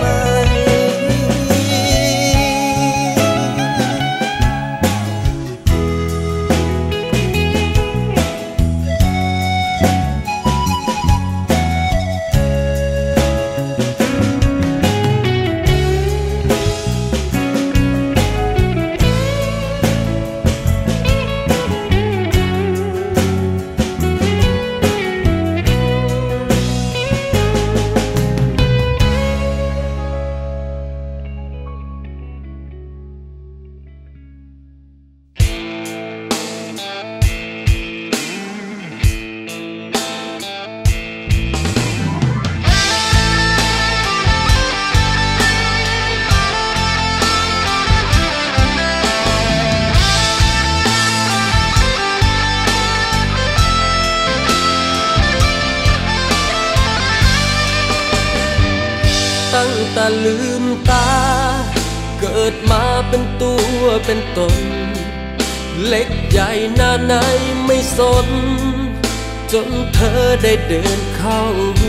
[SPEAKER 3] ตั้งแต่ลืมตาเกิดมาเป็นตัวเป็นตนเล็กใหญ่หน้าไหนไม่สนจนเธอได้เดินเข้า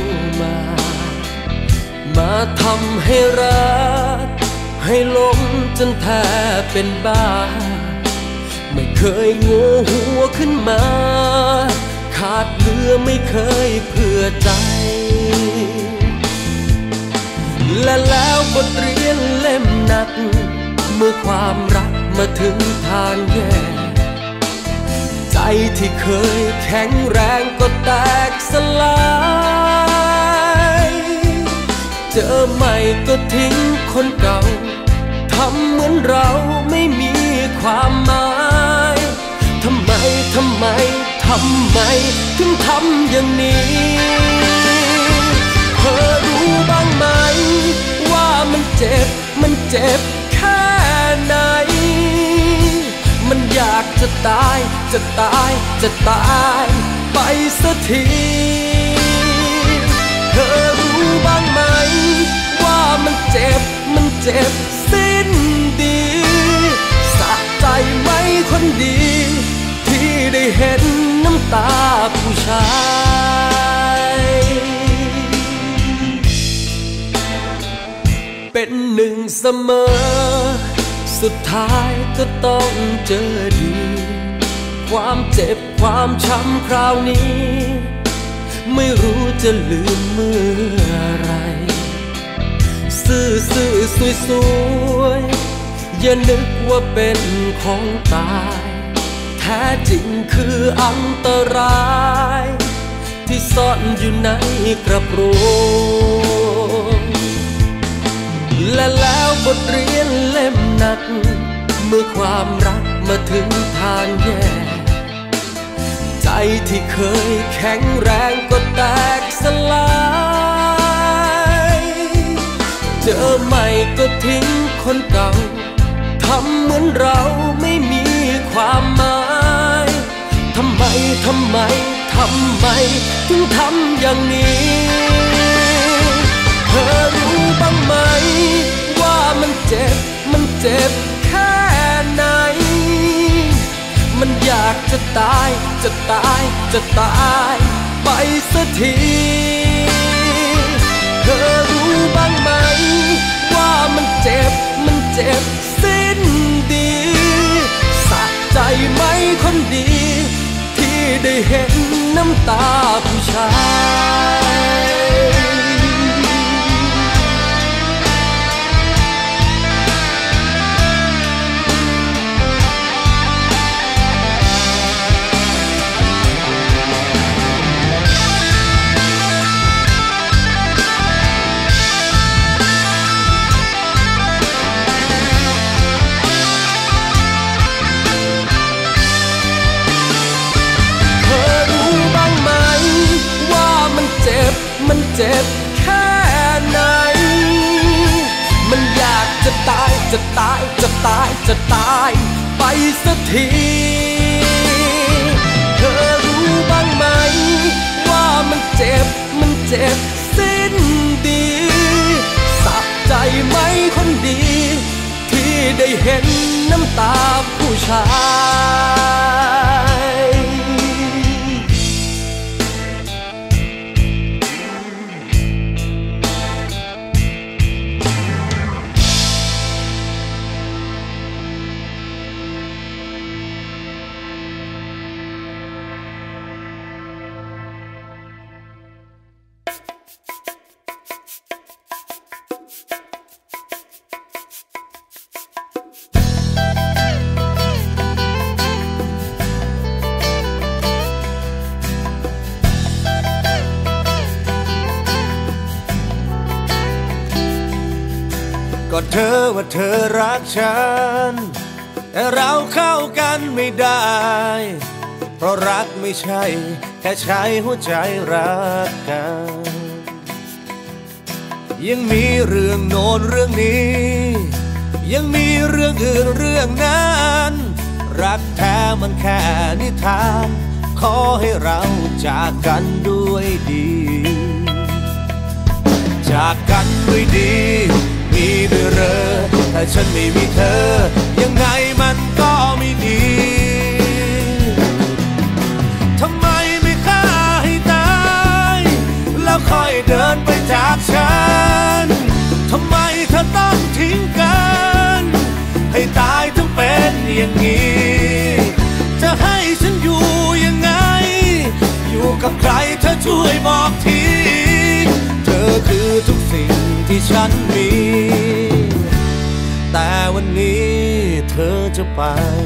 [SPEAKER 3] มาทำให้รักให้หลงจนแทบเป็นบ้าไม่เคยโง่หัวขึ้นมาขาดเหลือไม่เคยเผื่อใจและแล้วบทเรียนเล่มหนักเมื่อความรักมาถึงทางแย่ใจที่เคยแข็งแรงก็แตกสลายเจอใหม่ก็ทิ้งคนเก่าทำเหมือนเราไม่มีความหมายทำไมถึงทำอย่างนี้เธอรู้บ้างไหมว่ามันเจ็บแค่ไหนมันอยากจะตายไปสักทีเธอรู้บ้างไหมว่ามันเจ็บสิ้นดีสะใจไหมคนดีที่ได้เห็นน้ำตาผู้ชายเป็นหนึ่งเสมอสุดท้ายก็ต้องเจอดีความเจ็บความช้ำคราวนี้ไม่รู้จะลืมเมื่อไรซื่อสวยอย่านึกว่าเป็นของตายแท้จริงคืออันตรายที่ซ่อนอยู่ในกระโปรงและแล้วบทเรียนเล่มหนักเมื่อความรักมาถึงทางแย่ใจที่เคยแข็งแรงก็แตกสลายเจอใหม่ก็ทิ้งคนเก่าทำเหมือนเราไม่มีความหมายทำไมถึงทำอย่างนี้เธอรู้บ้างไหมว่ามันเจ็บแค่ไหนมันอยากจะตายไปสักทีเธอรู้บ้างไหมว่ามันเจ็บสิ้นดีสะใจไหมคนดีที่ได้เห็นน้ำตาผู้ชายมันเจ็บแค่ไหนมันอยากจะตายไปสักทีเธอรู้บ้างไหมว่ามันเจ็บสิ้นดีสะใจไหมคนดีที่ได้เห็นน้ำตาผู้ชาย
[SPEAKER 2] ก็เธอว่าเธอรักฉันแต่เราเข้ากันไม่ได้เพราะรักไม่ใช่แค่ใช้หัวใจรักกันยังมีเรื่องโน้นเรื่องนี้ยังมีเรื่องอื่นเรื่องนั้นรักแท้มันแค่นิทานขอให้เราจากกันด้วยดีจากกันด้วยดีมีด้วยเหรอถ้าฉันไม่มีเธอยังไงมันก็ไม่ดีทำไมไม่ฆ่าให้ตายแล้วค่อยเดินไปจากฉันทำไมเธอต้องทิ้งกันให้ตายทั้งเป็นอย่างนี้จะให้ฉันอยู่ยังไงอยู่กับใครเธอช่วยบอกทีเธอคือทุกสิ่งที่ฉันมีแต่วันนี้เธอจะไป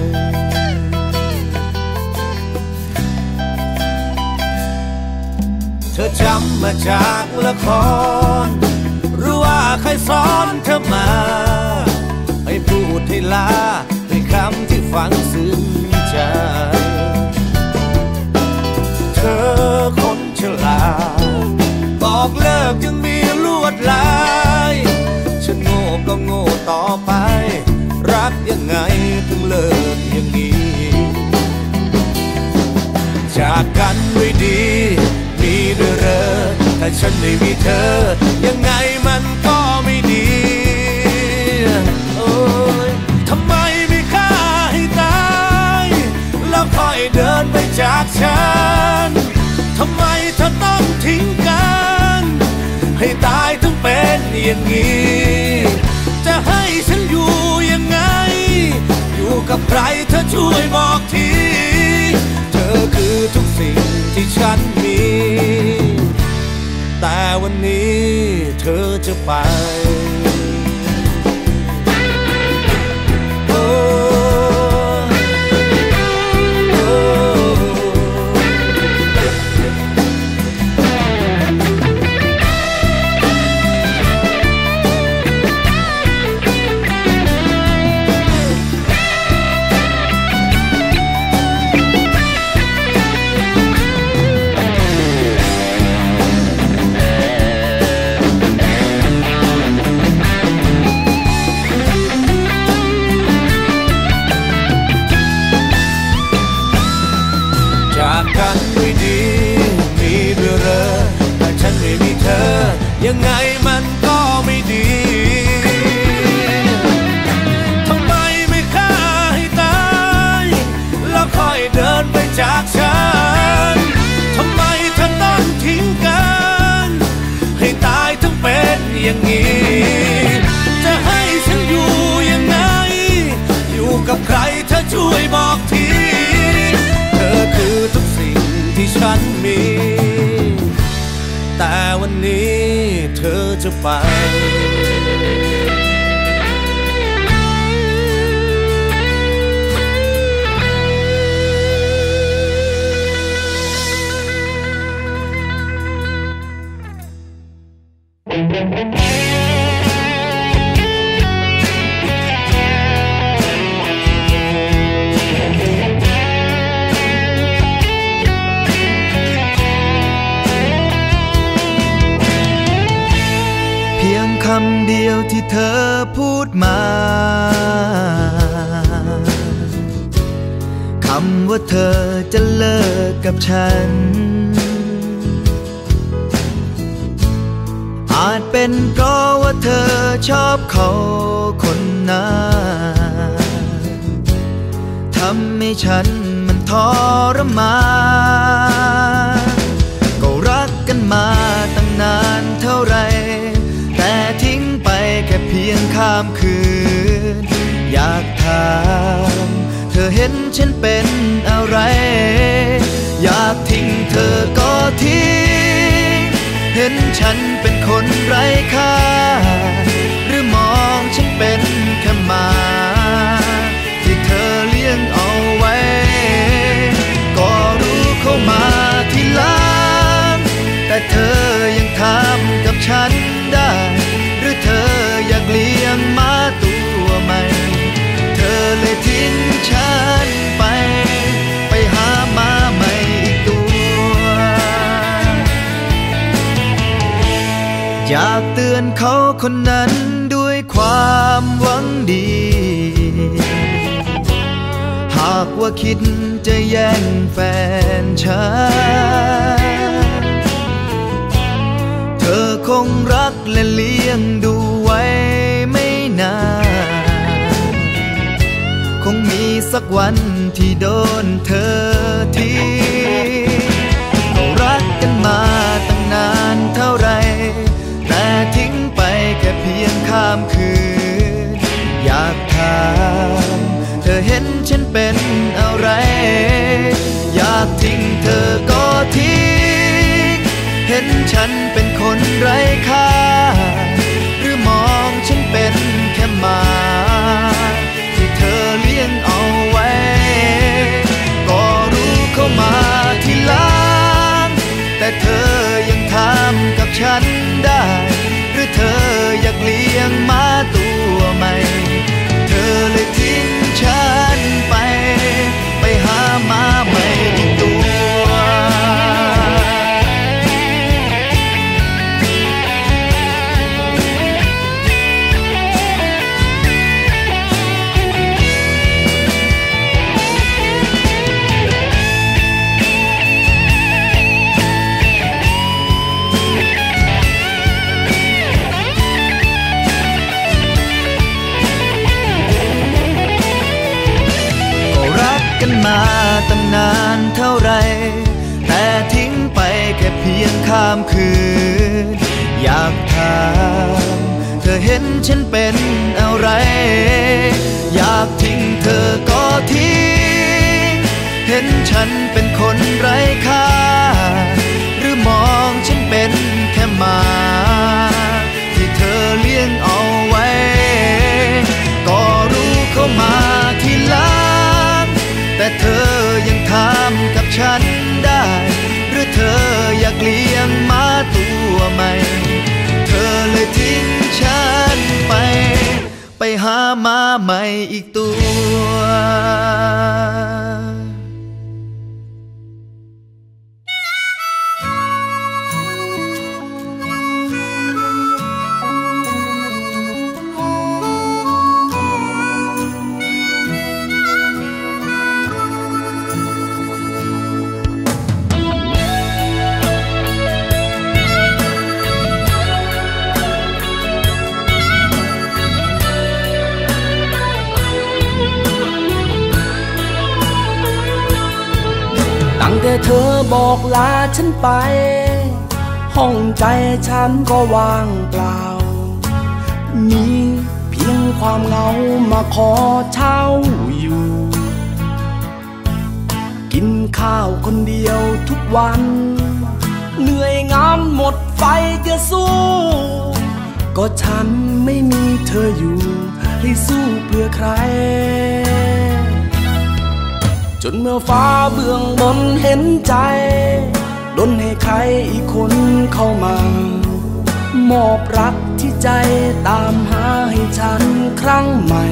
[SPEAKER 2] เธอจำมาจากละครหรือว่าใครสอนเธอมาให้พูดให้ลาให้
[SPEAKER 7] ฟังซึ้งใจเธอคนฉลาดบอกเลิกยังมีลวดลายฉันโง่ก็โง่ต่อไปรักยังไงถึงเลิกอย่างนี้จากกันด้วยดีมีด้วยเหรอถ้าฉันไม่มีเธอยังไงมันก็ไม่ดีโอ้ยทำไมไม่ฆ่าให้ตายแล้วค่อยเดินไปจากฉันทำไมเธอต้องทิ้งกันให้ตายถึงเป็นอย่างนี้จะให้ฉันอยู่ยังไงอยู่กับใครเธอช่วยบอกทีเธอคือทุกสิ่งที่ฉันมีแต่วันนี้เธอจะไปยังไงมันก็ไม่ดีทำไมไม่ฆ่าให้ตายแล้วค่อยเดินไปจากฉันทำไมเธอต้องทิ้งกันให้ตายทั้งเป็นอย่างนี้จะให้ฉันอยู่ยังไงอยู่กับใครเธอช่วยบอกทีเธอคือทุกสิ่งที่ฉันมีแต่วันนี้เธอจะไป
[SPEAKER 6] คำเดียวที่เธอพูดมาคำว่าเธอจะเลิกกับฉันอาจเป็นเพราะว่าเธอชอบเขาคนนั้นทำให้ฉันมันทรมานก็รักกันมาตั้งนานเท่าไรแต่ทิ้งไปแค่เพียงข้ามคืนอยากถามเธอเห็นฉันเป็นอะไรอยากทิ้งเธอก็ทิ้งเห็นฉันเป็นคนไร้ค่าหรือมองฉันเป็นแค่หมาที่เธอเลี้ยงเอาไว้ก็รู้เข้ามาทีหลังแต่เธอยังทำกับฉันได้หรือเธออยากเลี้ยงม้าตัวใหม่เธอเลยทิ้งฉันไปหาม้าใหม่อีกตัวอยากเตือนเขาคนนั้นด้วยความหวังดีหากว่าคิดจะแย่งแฟนฉันเธอคงรักและเลี้ยงดูไว้ไม่นานคงมีสักวันที่โดนเธอทิ้งเรารักกันมาตั้งนานเท่าไรแต่ทิ้งไปแค่เพียงข้ามคืนอยากถามเธอเห็นฉันเป็นอะไรอยากทิ้งเธอก็ทิ้งเห็นฉันเป็นคนไร้ค่าหรือมองฉันเป็นแค่หมาที่เธอเลี้ยงเอาไว้ก็รู้เข้ามาทีหลังแต่เธอยังทำกับฉันได้หรือเธออยากเลี้ยงม้าตัวใหม่เธอเลยทิ้งฉันไปข้ามคืนอยากถามเธอเห็นฉันเป็นอะไรอยากทิ้งเธอก็ทิ้งเห็นฉันเป็นคนไร้ค่าหรือมองฉันเป็นแค่หมาที่เธอเลี้ยงเอาไว้ก็รู้เข้ามาทีหลังแต่เธอยังทำกับฉันได้หรือเธออยากเลี้ยงม้าตัวใหม่เธอเลยทิ้งฉันไปหาม้าใหม่อีกตัว
[SPEAKER 4] ตั้งแต่เธอบอกลาฉันไปห้องใจฉันก็ว่างเปล่ามีเพียงความเหงามาขอเช่าอยู่กินข้าวคนเดียวทุกวันเหนื่อยงานหมดไฟจะสู้ก็ฉันไม่มีเธออยู่ให้สู้เพื่อใครจนเมื่อฟ้าเบื้องบนเห็นใจดลให้ใครอีกคนเข้ามามอบรักที่ใจตามหาให้ฉันครั้งใหม่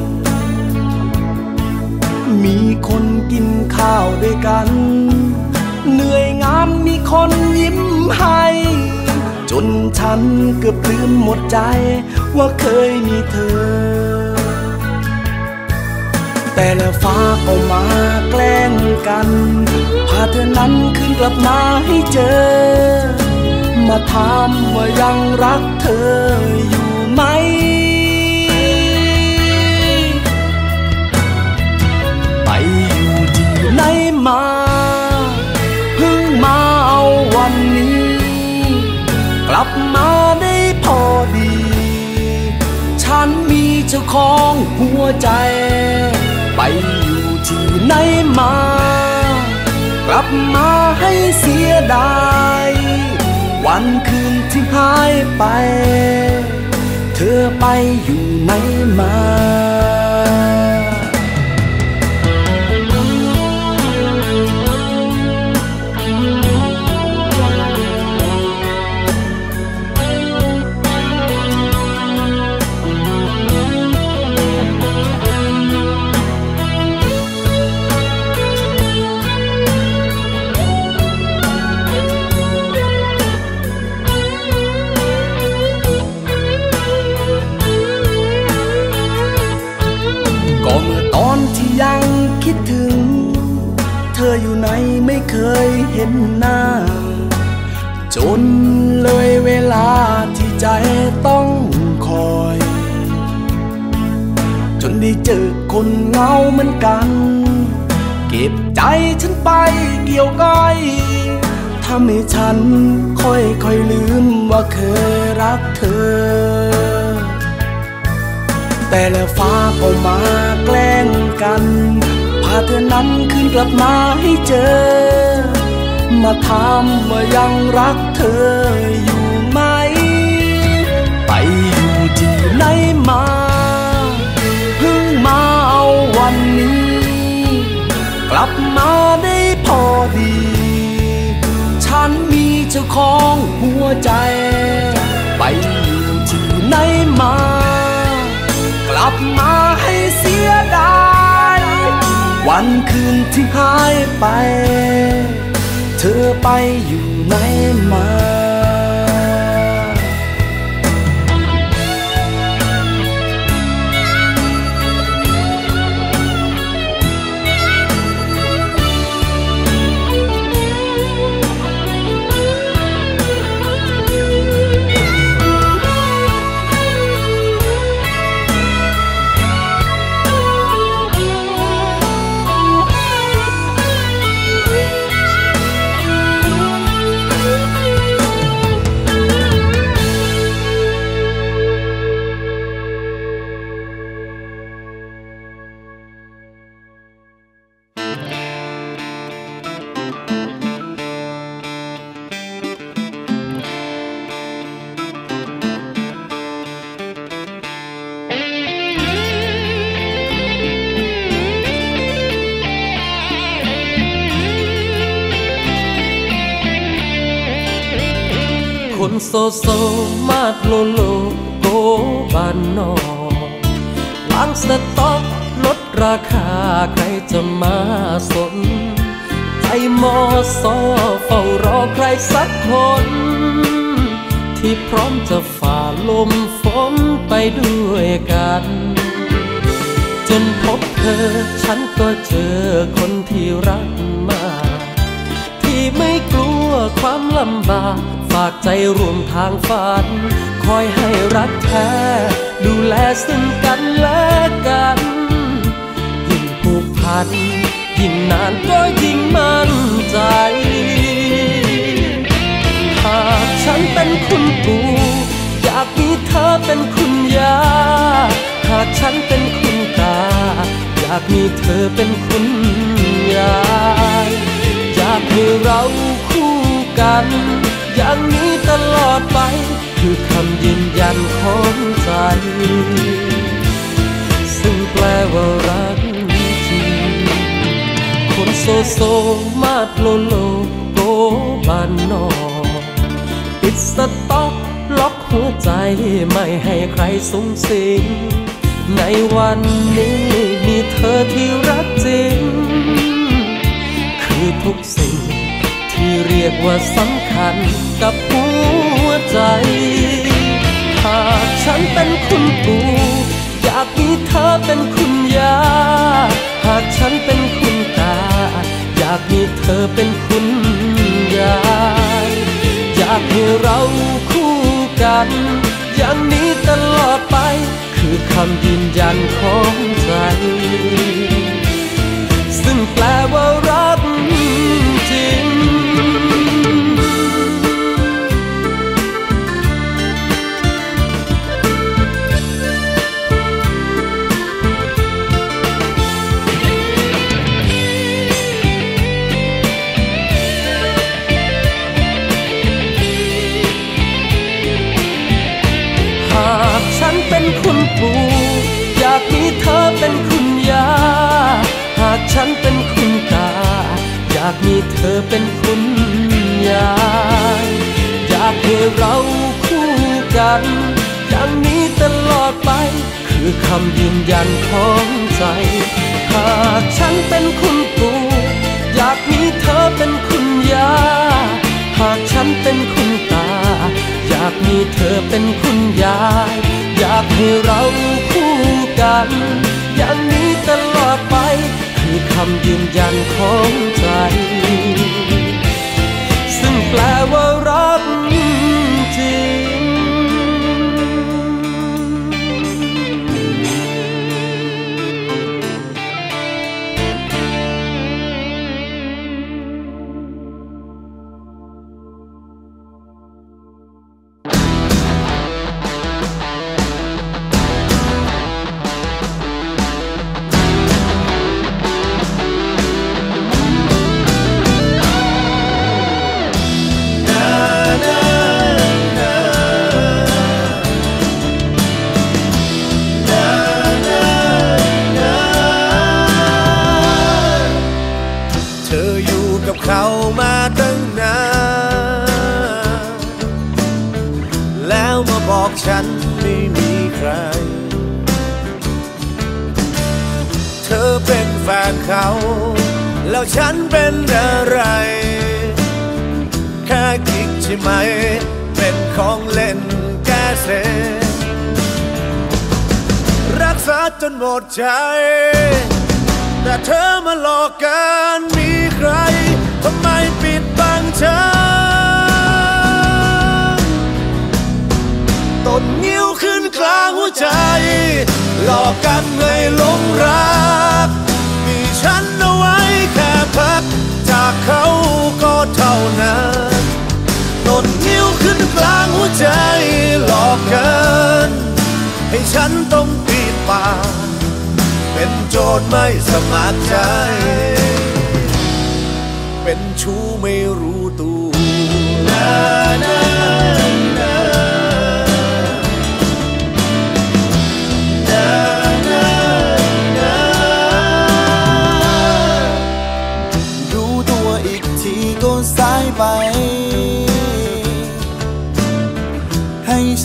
[SPEAKER 4] มีคนกินข้าวด้วยกันเหนื่อยงานมีคนยิ้มให้จนฉันเกือบลืมหมดใจว่าเคยมีเธอแต่แล้วฟ้าก็มาแกล้งกันพาเธอนั้นคืนกลับมาให้เจอมาถามว่ายังรักเธออยู่ไหมไปอยู่ที่ไหนมาเพิ่งมาเอาวันนี้กลับมาได้พอดีฉันมีเจ้าของหัวใจไปอยู่ที่ไหนมากลับมาให้เสียดายวันคืนที่หายไปเธอไปอยู่ไหนมายังคิดถึงเธออยู่ไหนไม่เคยเห็นหน้าจนเลยเวลาที่ใจต้องคอยจนได้เจอคนเหงาเหมือนกันเก็บใจฉันไปเกี่ยวก้อยทำให้ฉันค่อยลืมว่าเคยรักเธอแต่แล้วฟ้าก็มาแกล้งกันพาเธอนั้นคืนกลับมาให้เจอมาถามว่ายังรักเธออยู่ไหมไปอยู่ที่ไหนมาเพิ่งมาเอาวันนี้กลับมาได้พอดีฉันมีเจ้าของหัวใจไปอยู่ที่ไหนมากลับมาให้เสียดายวันคืนที่หายไปเธอไปอยู่ไหนมา
[SPEAKER 8] เ
[SPEAKER 3] คนโซโซมาดโลโลโกบานนอกล้างสต๊อกลดราคาใครจะมาสนใจมอซอเฝ้ารอใครสักคนที่พร้อมจะฝ่าลมฝนไปด้วยกันจนพบเธอฉันก็เจอคนที่รักมากที่ไม่กลัวความลำบากฝากใจร่วมทางฝันคอยให้รักแท้ดูแลซึ่งกันและกันยิ่งผูกพันยิ่งนานก็ยิ่งมั่นใจหากฉันเป็นคุณปู่อยากมีเธอเป็นคุณย่าหากฉันเป็นคุณตาอยากมีเธอเป็นคุณยายอยากให้เราคู่กันอย่างนี้ตลอดไปคือคำยืนยันของใจซึ่งแปลว่ารักจริงคนโซโซมาดโลโลโกบานนอกปิดสต๊อกล็อกหัวใจไม่ให้ใครสูงสิงในวันนี้มีเธอที่รักจริงคือทุกสิ่งที่เรียกว่าสำคัญกับหัวใจหากฉันเป็นคุณปู่อยากมีเธอเป็นคุณย่าหากฉันเป็นคุณตาอยากมีเธอเป็นคุณยายอยากให้เราคู่กันอย่างนี้ตลอดไปคือคำยืนยันของใจซึ่งแปลว่ารักจริงหากฉันเป็นคุณปู่อยากมีเธอเป็นคุณย่าหากฉันเป็นคุณตาอยากมีเธอเป็นคุณยายอยากให้เราคู่กันอย่างนี้ตลอดไปคือคำยืนยันของใจหากฉันเป็นคุณปู่อยากมีเธอเป็นคุณย่าหากฉันเป็นคุณตาอยากมีเธอเป็นคุณยายอยากให้เราคู่กันอย่างนี้ตลอดไปคือคำยืนยันของใจซึ่งแปลว่ารักจริง
[SPEAKER 7] เขามาตั้งนานแล้วมาบอกฉันไม่มีใครเธอเป็นแฟนเขาแล้วฉันเป็นอะไรแค่กิ๊กใช่ไหมเป็นของเล่นแก้เสรักษาจนหมดใจแต่เธอมาหลอกกันมีใครทำไมปิดบังฉันต้นนิ้วขึ้นกลางหัวใจหลอกกันให้หลงรักมีฉันเอาไว้แค่พักจากเขาก็เท่านั้นต้นนิ้วขึ้นกลางหัวใจหลอกกันให้ฉันต้องปิดปากเป็นโจทย์ไม่สมัครใจเป็นชู้ไม่รู้ตัว
[SPEAKER 6] รู้ตัวอีกทีก็สายไป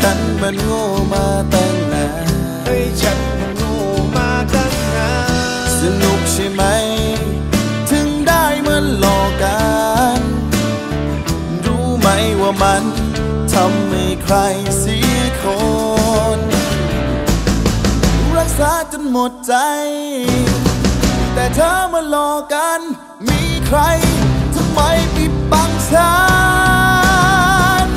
[SPEAKER 5] ฉันมันโง่มาตั้งนานให้ฉันมันโง่มาตั้งนานสนุกใช่ไหมถึงได้มันหลอกกันรู้ไหมว่ามันทำให้ใครเสียคนรักษาจนหมดใจแต่เธอมาหลอกกันมีใครทำไมปิดบังฉัน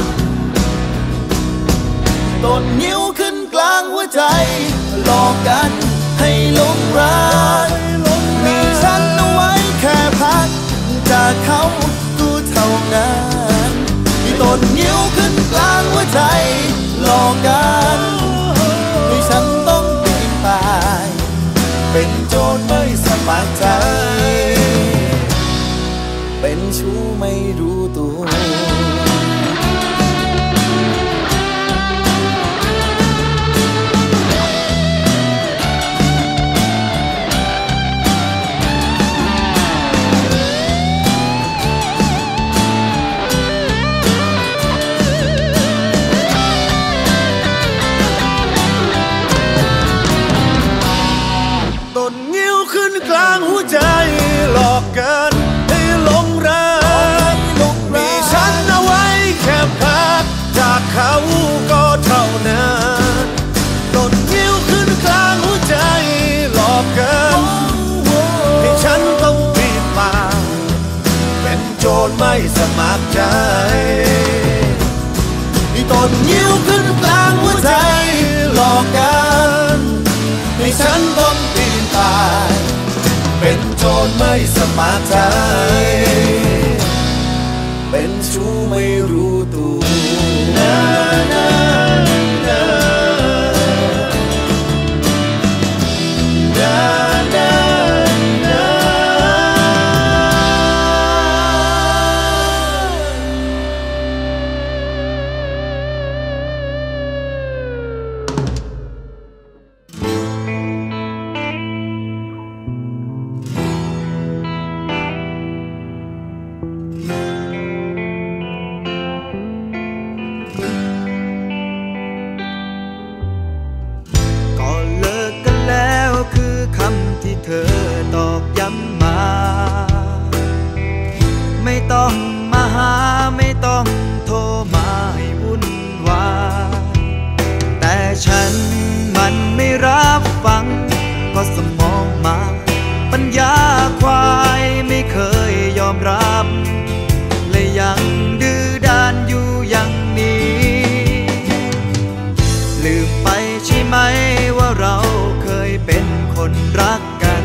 [SPEAKER 5] ต้นนิ้วขึ้นกลางหัวใจหลอกกันให้หลงรักมีฉันเอาไว้แค่พักจากเขาตัวเท่านั้นที่ต้นนิ้วขึ้นกลางหัวใจหลอกกันให้ฉันต้องปีนป่ายเป็นโจรไม่สมัครใจเป็นชู้ไม่รู้ตัวกลางหัวใจหลอกกันให้หลงรักมีฉันเอาไว้แค่พักจากเขาก็เท่านั้นต้นนิ้วขึ้นกลางหัวใจหลอกกันให้ฉันต้องปีนป่ายเป็นโจรไม่สมัครใจต้นนิ้วขึ้นกลางหัวใจหลอกกันให้ฉันต้องปีนป่ายเป็นโจรไม่สมัครใจเป็นชู้ไม่รู้ตัวเธอตอกย้ำมาไม่ต้องมาหาไม่ต้องโทรมาให้วุ่นวายแต่ฉันมันไม่รับฟังก็สมองมาปัญญาควายไม่เคยยอมรับและยังดื้อด้านอยู่อย่างนี้ลืมไปใช่ไหมว่าเราเคยเป็นคนรักกัน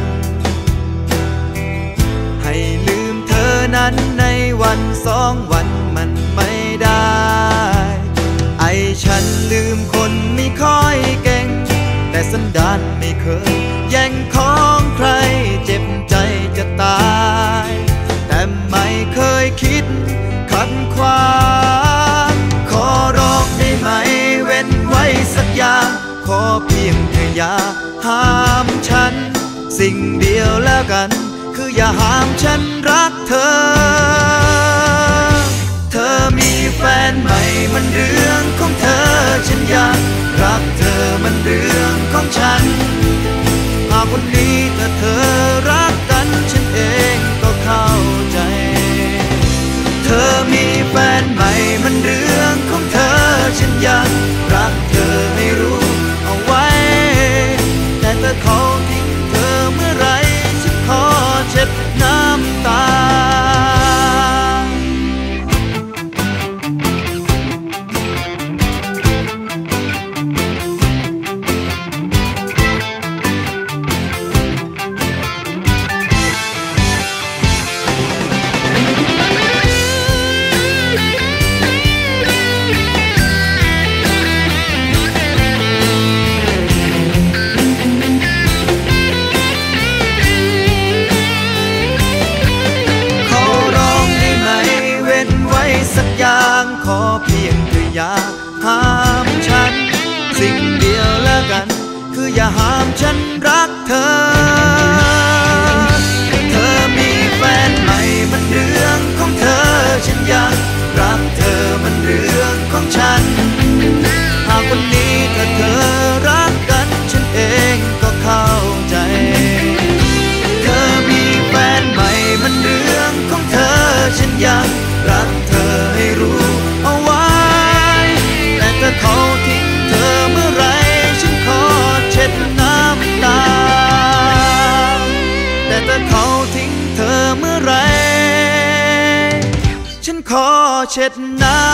[SPEAKER 5] ให้ลืมเธอนั้นในวันสองวันมันไม่ได้ไอ้ฉันลืมคนไม่ค่อยเก่งแต่สันดานไม่เคยแย่งของใครเจ็บใจจะตายแต่ไม่เคยคิดขัดขวางขอร้องได้ไหมเว้นไว้สักอย่างขอเพียงเธออย่าห้ามฉันสิ่งเดียวแล้วกันคืออย่าห้ามฉันรักเธอเธอมีแฟนใหม่มันเรื่องของเธอฉันอยากรักเธอมันเรื่องของฉันหากวันนี้ถ้าเธอรักกันฉันเองก็เข้าใจเธอมีแฟนใหม่มันเรื่องของเธอฉันอยากรักเธอให้รู้เอาไว้แต่เธอเขาทิ้งเธอเมื่อไรฉันขอเช็ดน้ำตาขอเพียงเธออย่าห้ามฉันสิ่งเดียวแล้วกันคืออย่าห้ามฉันรักเธอเธอมีแฟนใหม่มันเรื่องของเธอฉันอยากรักเธอมันเรื่องของฉันหาก
[SPEAKER 6] เช็ดน้